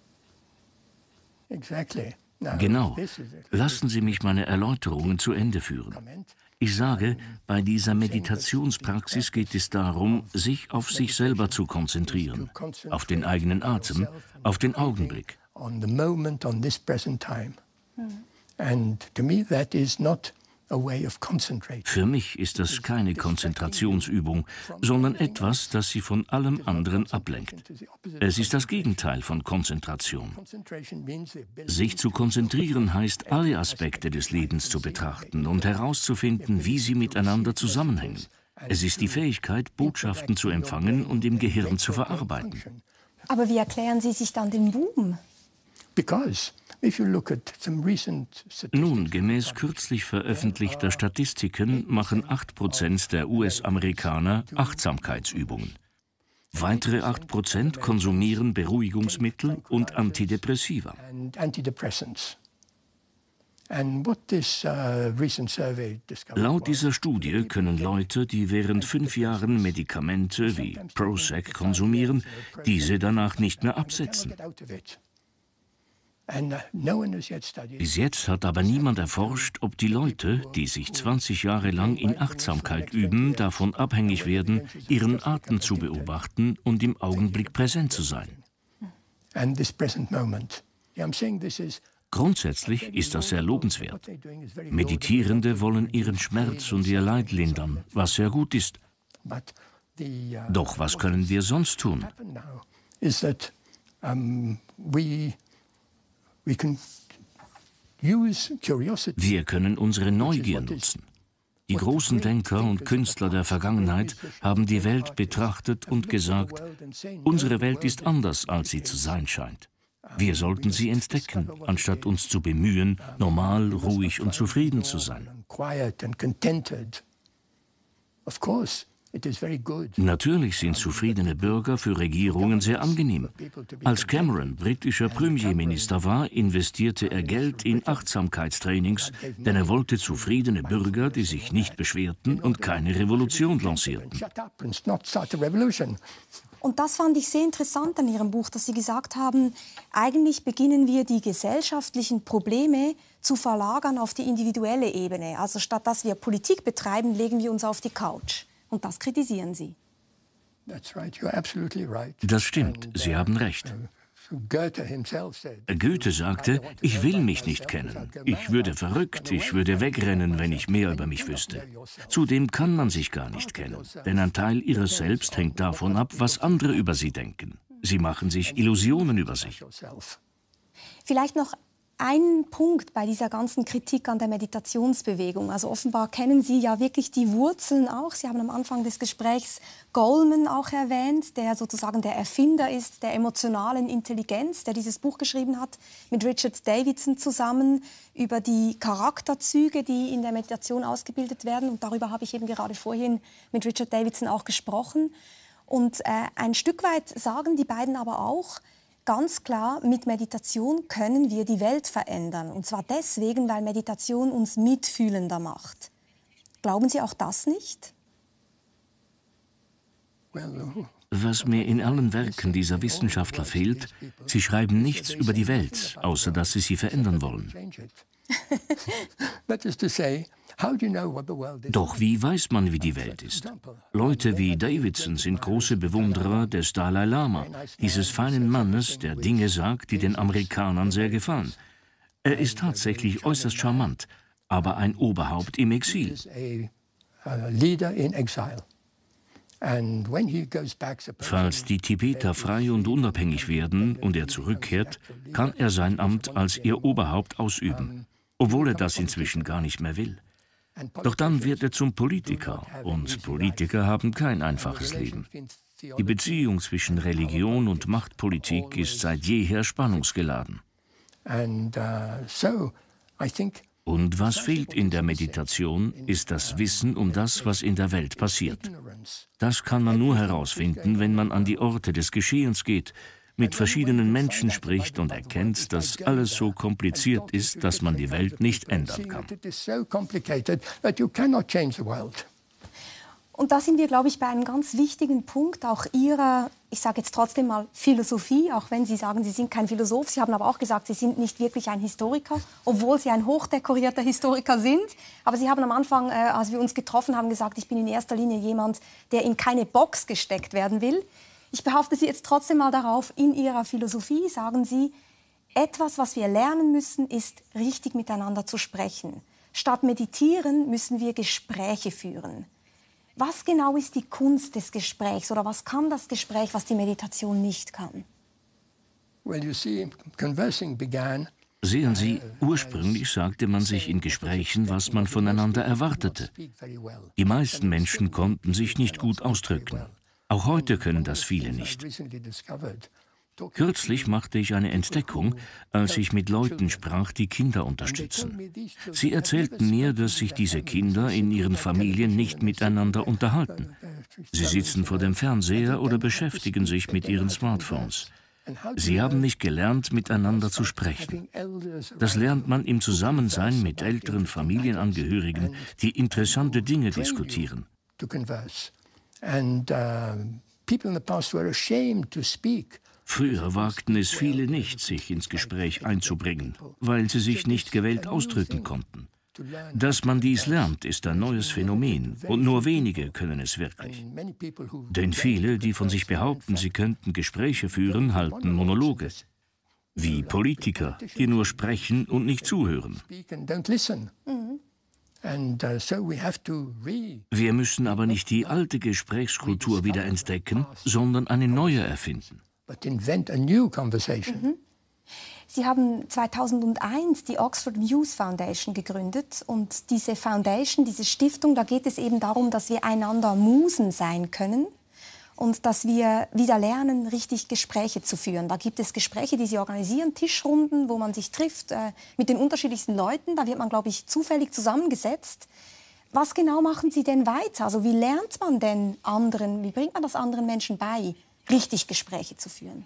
Speaker 3: Genau. Lassen Sie mich meine Erläuterungen zu Ende führen. Ich sage, bei dieser Meditationspraxis geht es darum, sich auf sich selber zu konzentrieren, auf den eigenen Atem, auf den Augenblick. Für mich ist das keine Konzentrationsübung, sondern etwas, das Sie von allem anderen ablenkt. Es ist das Gegenteil von Konzentration. Sich zu konzentrieren heißt, alle Aspekte des Lebens zu betrachten und herauszufinden, wie sie miteinander zusammenhängen. Es ist die Fähigkeit, Botschaften zu empfangen und im Gehirn zu verarbeiten.
Speaker 1: Aber wie erklären Sie sich dann den Boom?
Speaker 3: Nun, gemäß kürzlich veröffentlichter Statistiken machen acht Prozent der U S-Amerikaner Achtsamkeitsübungen. Weitere acht Prozent konsumieren Beruhigungsmittel und Antidepressiva. Laut dieser Studie können Leute, die während fünf Jahren Medikamente wie Prozac konsumieren, diese danach nicht mehr absetzen. Bis jetzt hat aber niemand erforscht, ob die Leute, die sich zwanzig Jahre lang in Achtsamkeit üben, davon abhängig werden, ihren Atem zu beobachten und im Augenblick präsent zu sein. Grundsätzlich ist das sehr lobenswert. Meditierende wollen ihren Schmerz und ihr Leid lindern, was sehr gut ist. Doch was können wir sonst tun? Wir können unsere Neugier nutzen. Die großen Denker und Künstler der Vergangenheit haben die Welt betrachtet und gesagt, unsere Welt ist anders, als sie zu sein scheint. Wir sollten sie entdecken, anstatt uns zu bemühen, normal, ruhig und zufrieden zu sein. Natürlich sind zufriedene Bürger für Regierungen sehr angenehm. Als Cameron britischer Premierminister war, investierte er Geld in Achtsamkeitstrainings, denn er wollte zufriedene Bürger, die sich nicht beschwerten und keine Revolution lancierten.
Speaker 1: Und das fand ich sehr interessant an Ihrem Buch, dass Sie gesagt haben, eigentlich beginnen wir die gesellschaftlichen Probleme zu verlagern auf die individuelle Ebene. Also statt dass wir Politik betreiben, legen wir uns auf die Couch. Und das kritisieren Sie.
Speaker 3: Das stimmt, Sie haben recht. Goethe sagte, ich will mich nicht kennen. Ich würde verrückt, ich würde wegrennen, wenn ich mehr über mich wüsste. Zudem kann man sich gar nicht kennen, denn ein Teil ihres Selbst hängt davon ab, was andere über sie denken. Sie machen sich Illusionen über sich.
Speaker 1: Vielleicht noch ein Punkt bei dieser ganzen Kritik an der Meditationsbewegung. Also offenbar kennen Sie ja wirklich die Wurzeln auch. Sie haben am Anfang des Gesprächs Goleman auch erwähnt, der sozusagen der Erfinder ist der emotionalen Intelligenz, der dieses Buch geschrieben hat mit Richard Davidson zusammen über die Charakterzüge, die in der Meditation ausgebildet werden. Und darüber habe ich eben gerade vorhin mit Richard Davidson auch gesprochen. Und äh, ein Stück weit sagen die beiden aber auch, ganz klar, mit Meditation können wir die Welt verändern. Und zwar deswegen, weil Meditation uns mitfühlender macht. Glauben Sie auch das nicht?
Speaker 3: Was mir in allen Werken dieser Wissenschaftler fehlt, sie schreiben nichts über die Welt, außer dass sie sie verändern wollen. Doch wie weiß man, wie die Welt ist? Leute wie Davidson sind große Bewunderer des Dalai Lama, dieses feinen Mannes, der Dinge sagt, die den Amerikanern sehr gefallen. Er ist tatsächlich äußerst charmant, aber ein Oberhaupt im Exil. Falls die Tibeter frei und unabhängig werden und er zurückkehrt, kann er sein Amt als ihr Oberhaupt ausüben, obwohl er das inzwischen gar nicht mehr will. Doch dann wird er zum Politiker, und Politiker haben kein einfaches Leben. Die Beziehung zwischen Religion und Machtpolitik ist seit jeher spannungsgeladen. Und was fehlt in der Meditation, ist das Wissen um das, was in der Welt passiert. Das kann man nur herausfinden, wenn man an die Orte des Geschehens geht, mit verschiedenen Menschen spricht und erkennt, dass alles so kompliziert ist, dass man die Welt nicht ändern kann.
Speaker 1: Und da sind wir, glaube ich, bei einem ganz wichtigen Punkt auch Ihrer, ich sage jetzt trotzdem mal Philosophie, auch wenn Sie sagen, Sie sind kein Philosoph. Sie haben aber auch gesagt, Sie sind nicht wirklich ein Historiker, obwohl Sie ein hochdekorierter Historiker sind. Aber Sie haben am Anfang, äh, als wir uns getroffen haben, gesagt, ich bin in erster Linie jemand, der in keine Box gesteckt werden will. Ich behafte Sie jetzt trotzdem mal darauf, in Ihrer Philosophie sagen Sie, etwas, was wir lernen müssen, ist, richtig miteinander zu sprechen. Statt meditieren müssen wir Gespräche führen. Was genau ist die Kunst des Gesprächs oder was kann das Gespräch, was die Meditation nicht kann?
Speaker 3: Sehen Sie, ursprünglich sagte man sich in Gesprächen, was man voneinander erwartete. Die meisten Menschen konnten sich nicht gut ausdrücken. Auch heute können das viele nicht. Kürzlich machte ich eine Entdeckung, als ich mit Leuten sprach, die Kinder unterstützen. Sie erzählten mir, dass sich diese Kinder in ihren Familien nicht miteinander unterhalten. Sie sitzen vor dem Fernseher oder beschäftigen sich mit ihren Smartphones. Sie haben nicht gelernt, miteinander zu sprechen. Das lernt man im Zusammensein mit älteren Familienangehörigen, die interessante Dinge diskutieren. Früher wagten es viele nicht, sich ins Gespräch einzubringen, weil sie sich nicht gewählt ausdrücken konnten. Dass man dies lernt, ist ein neues Phänomen und nur wenige können es wirklich. Denn viele, die von sich behaupten, sie könnten Gespräche führen, halten Monologe. Wie Politiker, die nur sprechen und nicht zuhören. Wir müssen aber nicht die alte Gesprächskultur wieder entdecken, sondern eine neue erfinden.
Speaker 1: Mhm. Sie haben zweitausendeins die Oxford Muse Foundation gegründet. Und diese Foundation, diese Stiftung, da geht es eben darum, dass wir einander Musen sein können und dass wir wieder lernen, richtig Gespräche zu führen. Da gibt es Gespräche, die Sie organisieren, Tischrunden, wo man sich trifft äh, mit den unterschiedlichsten Leuten. Da wird man, glaube ich, zufällig zusammengesetzt. Was genau machen Sie denn weiter? Also wie lernt man denn anderen, wie bringt man das anderen Menschen bei, richtig Gespräche zu führen?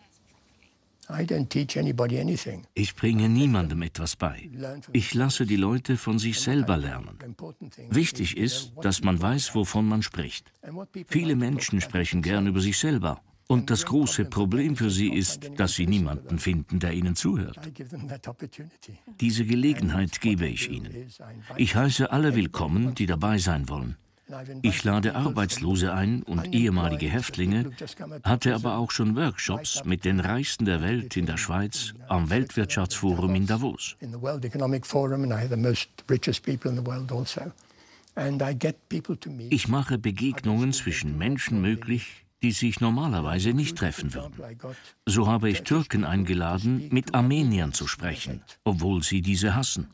Speaker 3: Ich bringe niemandem etwas bei. Ich lasse die Leute von sich selber lernen. Wichtig ist, dass man weiß, wovon man spricht. Viele Menschen sprechen gern über sich selber. Und das große Problem für sie ist, dass sie niemanden finden, der ihnen zuhört. Diese Gelegenheit gebe ich ihnen. Ich heiße alle willkommen, die dabei sein wollen. Ich lade Arbeitslose ein und ehemalige Häftlinge, hatte aber auch schon Workshops mit den Reichsten der Welt in der Schweiz am Weltwirtschaftsforum in Davos. Ich mache Begegnungen zwischen Menschen möglich, die sich normalerweise nicht treffen würden. So habe ich Türken eingeladen, mit Armeniern zu sprechen, obwohl sie diese hassen.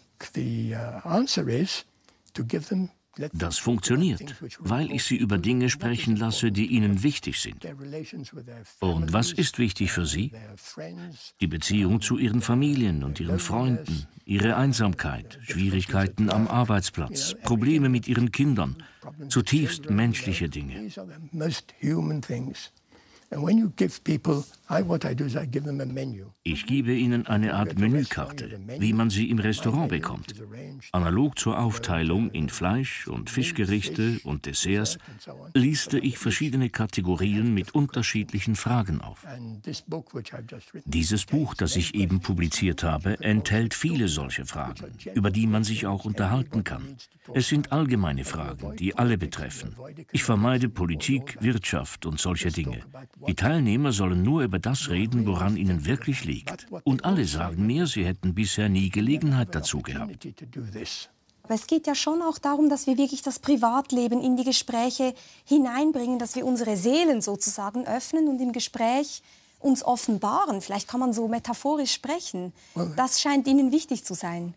Speaker 3: Das funktioniert, weil ich sie über Dinge sprechen lasse, die ihnen wichtig sind. Und was ist wichtig für sie? Die Beziehung zu ihren Familien und ihren Freunden, ihre Einsamkeit, Schwierigkeiten am Arbeitsplatz, Probleme mit ihren Kindern, zutiefst menschliche Dinge. Ich gebe ihnen eine Art Menükarte, wie man sie im Restaurant bekommt. Analog zur Aufteilung in Fleisch- und Fischgerichte und Desserts liste ich verschiedene Kategorien mit unterschiedlichen Fragen auf. Dieses Buch, das ich eben publiziert habe, enthält viele solche Fragen, über die man sich auch unterhalten kann. Es sind allgemeine Fragen, die alle betreffen. Ich vermeide Politik, Wirtschaft und solche Dinge. Die Teilnehmer sollen nur über das reden, woran ihnen wirklich liegt. Und alle sagen mir, sie hätten bisher nie Gelegenheit dazu gehabt.
Speaker 1: Aber es geht ja schon auch darum, dass wir wirklich das Privatleben in die Gespräche hineinbringen, dass wir unsere Seelen sozusagen öffnen und im Gespräch uns offenbaren. Vielleicht kann man so metaphorisch sprechen. Das scheint Ihnen wichtig zu sein.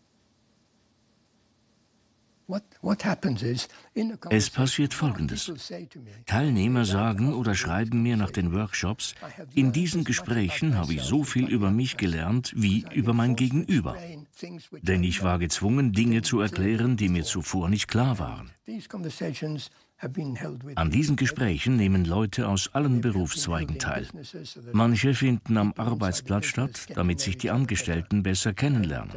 Speaker 3: Es passiert Folgendes. Teilnehmer sagen oder schreiben mir nach den Workshops, in diesen Gesprächen habe ich so viel über mich gelernt wie über mein Gegenüber. Denn ich war gezwungen, Dinge zu erklären, die mir zuvor nicht klar waren. An diesen Gesprächen nehmen Leute aus allen Berufszweigen teil. Manche finden am Arbeitsplatz statt, damit sich die Angestellten besser kennenlernen.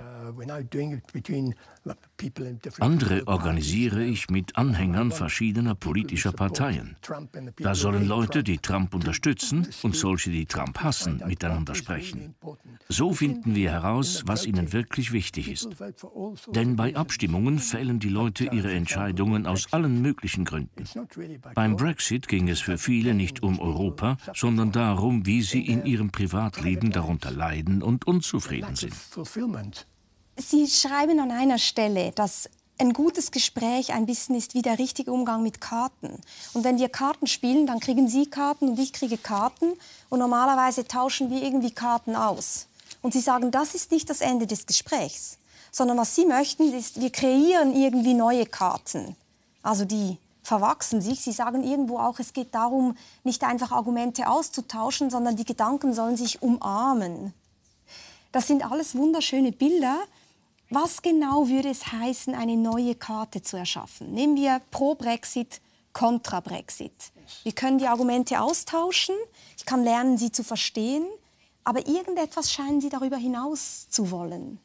Speaker 3: Andere organisiere ich mit Anhängern verschiedener politischer Parteien. Da sollen Leute, die Trump unterstützen, und solche, die Trump hassen, miteinander sprechen. So finden wir heraus, was ihnen wirklich wichtig ist. Denn bei Abstimmungen fällen die Leute ihre Entscheidungen aus allen möglichen Gründen. Beim Brexit ging es für viele nicht um Europa, sondern darum, wie sie in ihrem Privatleben darunter leiden und unzufrieden sind.
Speaker 1: Sie schreiben an einer Stelle, dass ein gutes Gespräch ein bisschen ist wie der richtige Umgang mit Karten. Und wenn wir Karten spielen, dann kriegen Sie Karten und ich kriege Karten. Und normalerweise tauschen wir irgendwie Karten aus. Und Sie sagen, das ist nicht das Ende des Gesprächs. Sondern was Sie möchten, ist, wir kreieren irgendwie neue Karten. Also die verwachsen sich. Sie sagen irgendwo auch, es geht darum, nicht einfach Argumente auszutauschen, sondern die Gedanken sollen sich umarmen. Das sind alles wunderschöne Bilder. Was genau würde es heißen, eine neue Karte zu erschaffen? Nehmen wir Pro-Brexit, Contra-Brexit. Wir können die Argumente austauschen, ich kann lernen, sie zu verstehen, aber irgendetwas scheinen Sie darüber hinaus zu wollen.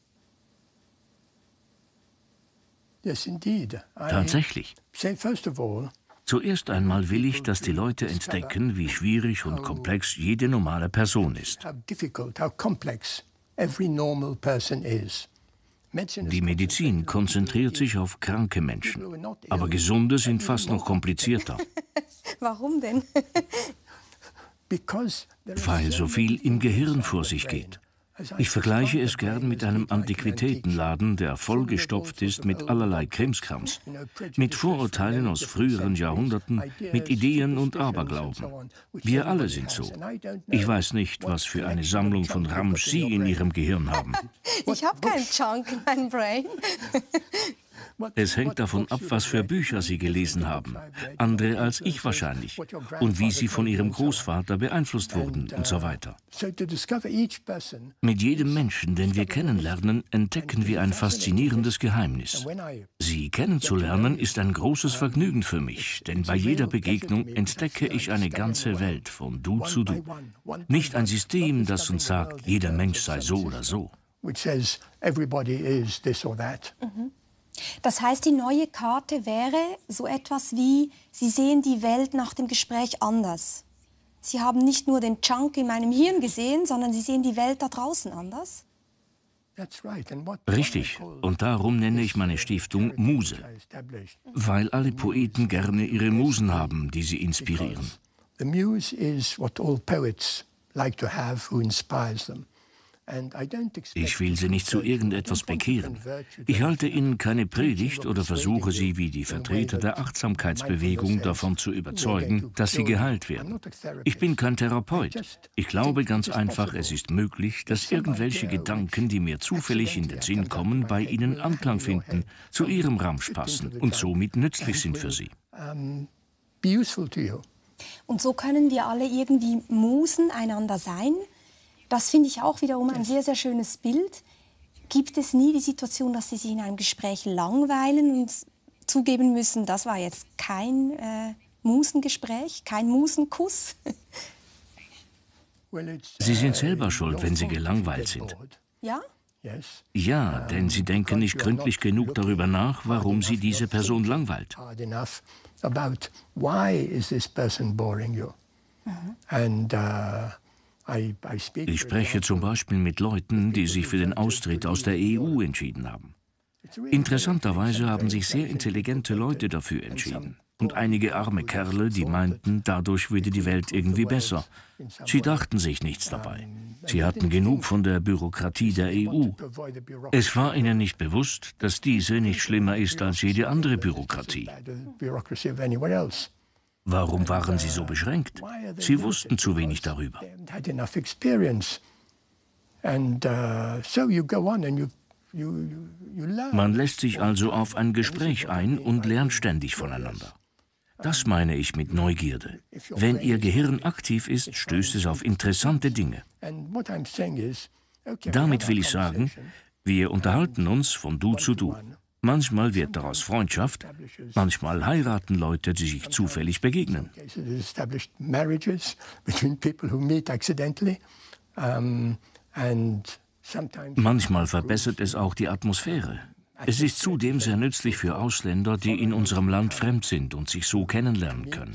Speaker 3: Tatsächlich. Zuerst einmal will ich, dass die Leute entdecken, wie schwierig und komplex jede normale Person ist. Die Medizin konzentriert sich auf kranke Menschen, aber Gesunde sind fast noch komplizierter.
Speaker 1: Warum denn?
Speaker 3: Weil so viel im Gehirn vor sich geht. Ich vergleiche es gern mit einem Antiquitätenladen, der vollgestopft ist mit allerlei Krimskrams, mit Vorurteilen aus früheren Jahrhunderten, mit Ideen und Aberglauben. Wir alle sind so. Ich weiß nicht, was für eine Sammlung von Ramsch Sie in Ihrem Gehirn haben.
Speaker 1: Ich habe keinen Junk in meinem Brain.
Speaker 3: Es hängt davon ab, was für Bücher Sie gelesen haben, andere als ich wahrscheinlich, und wie Sie von Ihrem Großvater beeinflusst wurden und so weiter. Mit jedem Menschen, den wir kennenlernen, entdecken wir ein faszinierendes Geheimnis. Sie kennenzulernen ist ein großes Vergnügen für mich, denn bei jeder Begegnung entdecke ich eine ganze Welt von Du zu Du. Nicht ein System, das uns sagt, jeder Mensch sei so oder so.
Speaker 1: Mhm. Das heißt, die neue Karte wäre so etwas wie, Sie sehen die Welt nach dem Gespräch anders. Sie haben nicht nur den Junk in meinem Hirn gesehen, sondern Sie sehen die Welt da draußen anders.
Speaker 3: Richtig. Und darum nenne ich meine Stiftung Muse. Weil alle Poeten gerne ihre Musen haben, die sie inspirieren.
Speaker 6: The muse is what all poets like to have who inspires them.
Speaker 3: Ich will Sie nicht zu irgendetwas bekehren. Ich halte Ihnen keine Predigt oder versuche Sie wie die Vertreter der Achtsamkeitsbewegung davon zu überzeugen, dass Sie geheilt werden. Ich bin kein Therapeut. Ich glaube ganz einfach, es ist möglich, dass irgendwelche Gedanken, die mir zufällig in den Sinn kommen, bei Ihnen Anklang finden, zu Ihrem Ramsch passen und somit nützlich sind für Sie.
Speaker 1: Und so können wir alle irgendwie Musen einander sein. Das finde ich auch wiederum ein sehr, sehr schönes Bild. Gibt es nie die Situation, dass Sie sich in einem Gespräch langweilen und zugeben müssen, das war jetzt kein äh, Musengespräch, kein Musenkuss?
Speaker 7: Sie sind selber schuld, wenn sie gelangweilt sind.
Speaker 1: Ja?
Speaker 7: Ja, denn sie denken nicht gründlich genug darüber nach, warum sie diese Person langweilt. Ich spreche zum Beispiel mit Leuten, die sich für den Austritt aus der E U entschieden haben. Interessanterweise haben sich sehr intelligente Leute dafür entschieden. Und einige arme Kerle, die meinten, dadurch würde die Welt irgendwie besser. Sie dachten sich nichts dabei. Sie hatten genug von der Bürokratie der E U. Es war ihnen nicht bewusst, dass diese nicht schlimmer ist als jede andere Bürokratie. Warum waren sie so beschränkt? Sie wussten zu wenig darüber. Man lässt sich also auf ein Gespräch ein und lernt ständig voneinander. Das meine ich mit Neugierde. Wenn Ihr Gehirn aktiv ist, stößt es auf interessante Dinge. Damit will ich sagen, wir unterhalten uns von Du zu Du. Manchmal wird daraus Freundschaft, manchmal heiraten Leute, die sich zufällig begegnen. Manchmal verbessert es auch die Atmosphäre. Es ist zudem sehr nützlich für Ausländer, die in unserem Land fremd sind und sich so kennenlernen können.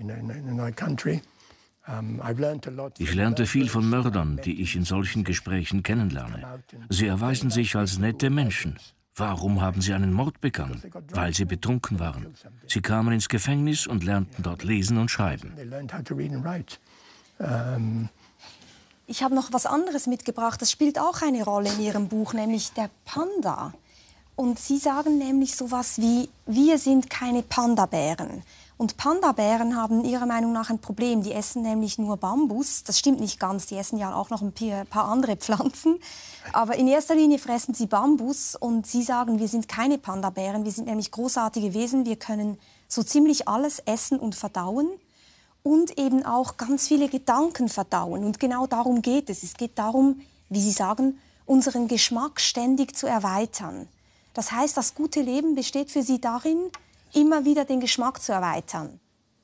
Speaker 7: Ich lernte viel von Mördern, die ich in solchen Gesprächen kennenlerne. Sie erweisen sich als nette Menschen. Warum haben sie einen Mord begangen? Weil sie betrunken waren. Sie kamen ins Gefängnis und lernten dort lesen und schreiben.
Speaker 1: Ich habe noch was anderes mitgebracht. Das spielt auch eine Rolle in Ihrem Buch, nämlich der Panda. Und Sie sagen nämlich sowas wie, wir sind keine Panda-Bären. Und Panda-Bären haben Ihrer Meinung nach ein Problem. Die essen nämlich nur Bambus. Das stimmt nicht ganz, die essen ja auch noch ein paar andere Pflanzen. Aber in erster Linie fressen sie Bambus. Und Sie sagen, wir sind keine Panda-Bären. Wir sind nämlich großartige Wesen. Wir können so ziemlich alles essen und verdauen. Und eben auch ganz viele Gedanken verdauen. Und genau darum geht es. Es geht darum, wie Sie sagen, unseren Geschmack ständig zu erweitern. Das heißt, das gute Leben besteht für Sie darin, immer wieder den Geschmack zu erweitern.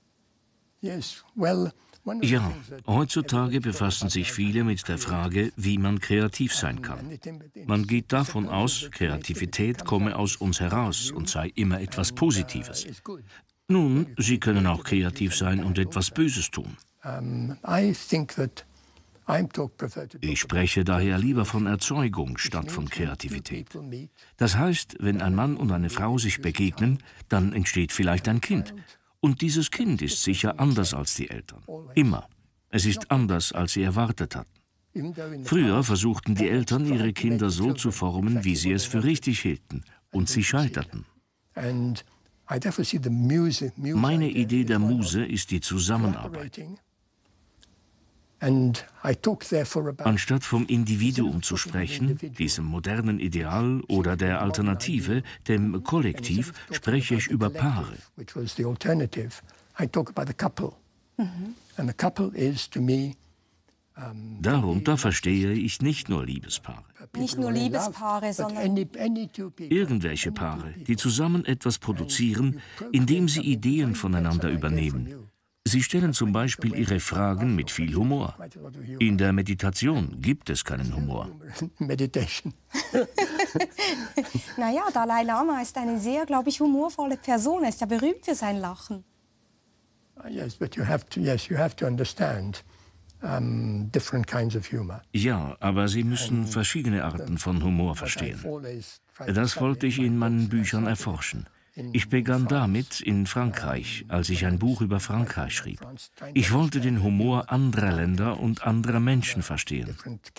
Speaker 7: Ja, heutzutage befassen sich viele mit der Frage, wie man kreativ sein kann. Man geht davon aus, Kreativität komme aus uns heraus und sei immer etwas Positives. Nun, Sie können auch kreativ sein und etwas Böses tun. Ich spreche daher lieber von Erzeugung statt von Kreativität. Das heißt, wenn ein Mann und eine Frau sich begegnen, dann entsteht vielleicht ein Kind. Und dieses Kind ist sicher anders als die Eltern. Immer. Es ist anders, als sie erwartet hatten. Früher versuchten die Eltern, ihre Kinder so zu formen, wie sie es für richtig hielten. Und sie scheiterten. Meine Idee der Muse ist die Zusammenarbeit. Anstatt vom Individuum zu sprechen, diesem modernen Ideal oder der Alternative, dem Kollektiv, spreche ich über Paare. Darunter verstehe ich nicht nur Liebespaare.
Speaker 1: Nicht nur Liebespaare, sondern
Speaker 7: irgendwelche Paare, die zusammen etwas produzieren, indem sie Ideen voneinander übernehmen. Sie stellen zum Beispiel ihre Fragen mit viel Humor. In der Meditation gibt es keinen Humor.
Speaker 1: Naja, Dalai Lama ist eine sehr, glaube ich, humorvolle Person. Er ist ja berühmt für sein Lachen.
Speaker 6: Yes, but you have to, yes, you have to understand um, different kinds of humor.
Speaker 7: Ja, aber Sie müssen verschiedene Arten von Humor verstehen. Das wollte ich in meinen Büchern erforschen. Ich begann damit in Frankreich, als ich ein Buch über Frankreich schrieb. Ich wollte den Humor anderer Länder und anderer Menschen verstehen.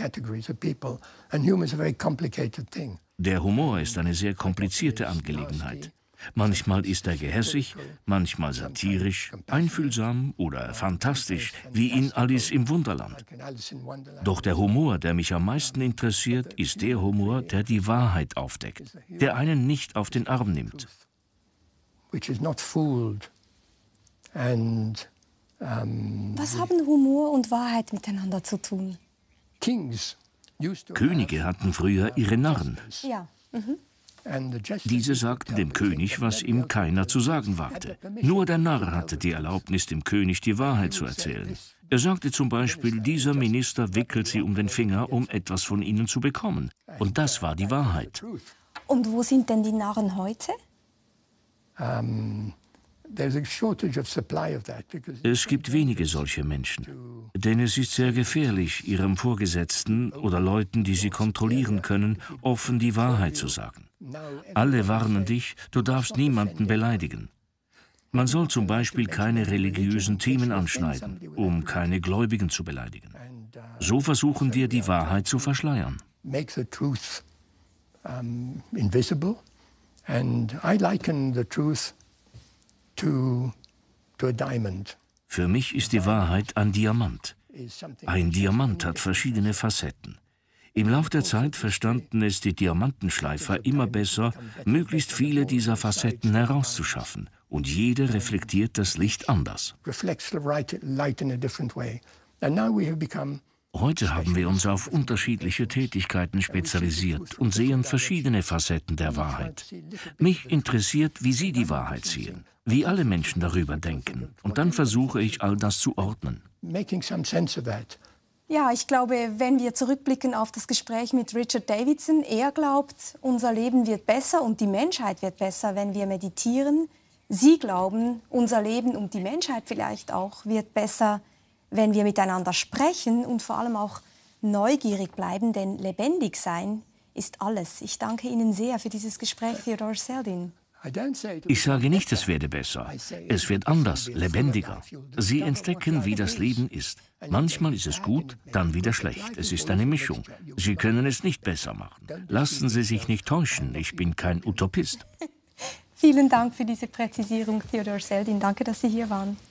Speaker 7: Der Humor ist eine sehr komplizierte Angelegenheit. Manchmal ist er gehässig, manchmal satirisch, einfühlsam oder fantastisch, wie in Alice im Wunderland. Doch der Humor, der mich am meisten interessiert, ist der Humor, der die Wahrheit aufdeckt, der einen nicht auf den Arm nimmt.
Speaker 1: And, um, Was haben Humor und Wahrheit miteinander zu tun?
Speaker 7: Könige hatten früher ihre Narren.
Speaker 1: Ja. Mhm.
Speaker 7: Diese sagten dem König, was ihm keiner zu sagen wagte. Nur der Narr hatte die Erlaubnis, dem König die Wahrheit zu erzählen. Er sagte zum Beispiel, dieser Minister wickelt sie um den Finger, um etwas von ihnen zu bekommen. Und das war die Wahrheit.
Speaker 1: Und wo sind denn die Narren heute?
Speaker 6: Um,
Speaker 7: Es gibt wenige solche Menschen. Denn es ist sehr gefährlich, ihrem Vorgesetzten oder Leuten, die sie kontrollieren können, offen die Wahrheit zu sagen. Alle warnen dich, du darfst niemanden beleidigen. Man soll zum Beispiel keine religiösen Themen anschneiden, um keine Gläubigen zu beleidigen. So versuchen wir, die Wahrheit zu verschleiern.
Speaker 6: Make the truth um, invisible, and I liken the truth to, to a diamond.
Speaker 7: Für mich ist die Wahrheit ein Diamant. Ein Diamant hat verschiedene Facetten. Im Lauf der Zeit verstanden es die Diamantenschleifer immer besser, möglichst viele dieser Facetten herauszuschaffen. Und jede reflektiert das Licht anders. Heute haben wir uns auf unterschiedliche Tätigkeiten spezialisiert und sehen verschiedene Facetten der Wahrheit. Mich interessiert, wie Sie die Wahrheit sehen, wie alle Menschen darüber denken. Und dann versuche ich, all das zu ordnen.
Speaker 1: Ja, ich glaube, wenn wir zurückblicken auf das Gespräch mit Richard Davidson, er glaubt, unser Leben wird besser und die Menschheit wird besser, wenn wir meditieren. Sie glauben, unser Leben und die Menschheit vielleicht auch wird besser, wenn wir miteinander sprechen und vor allem auch neugierig bleiben, denn lebendig sein ist alles. Ich danke Ihnen sehr für dieses Gespräch, Theodore Zeldin.
Speaker 7: Ich sage nicht, es werde besser. Es wird anders, lebendiger. Sie entdecken, wie das Leben ist. Manchmal ist es gut, dann wieder schlecht. Es ist eine Mischung. Sie können es nicht besser machen. Lassen Sie sich nicht täuschen, ich bin kein Utopist.
Speaker 1: Vielen Dank für diese Präzisierung, Theodore Zeldin. Danke, dass Sie hier waren.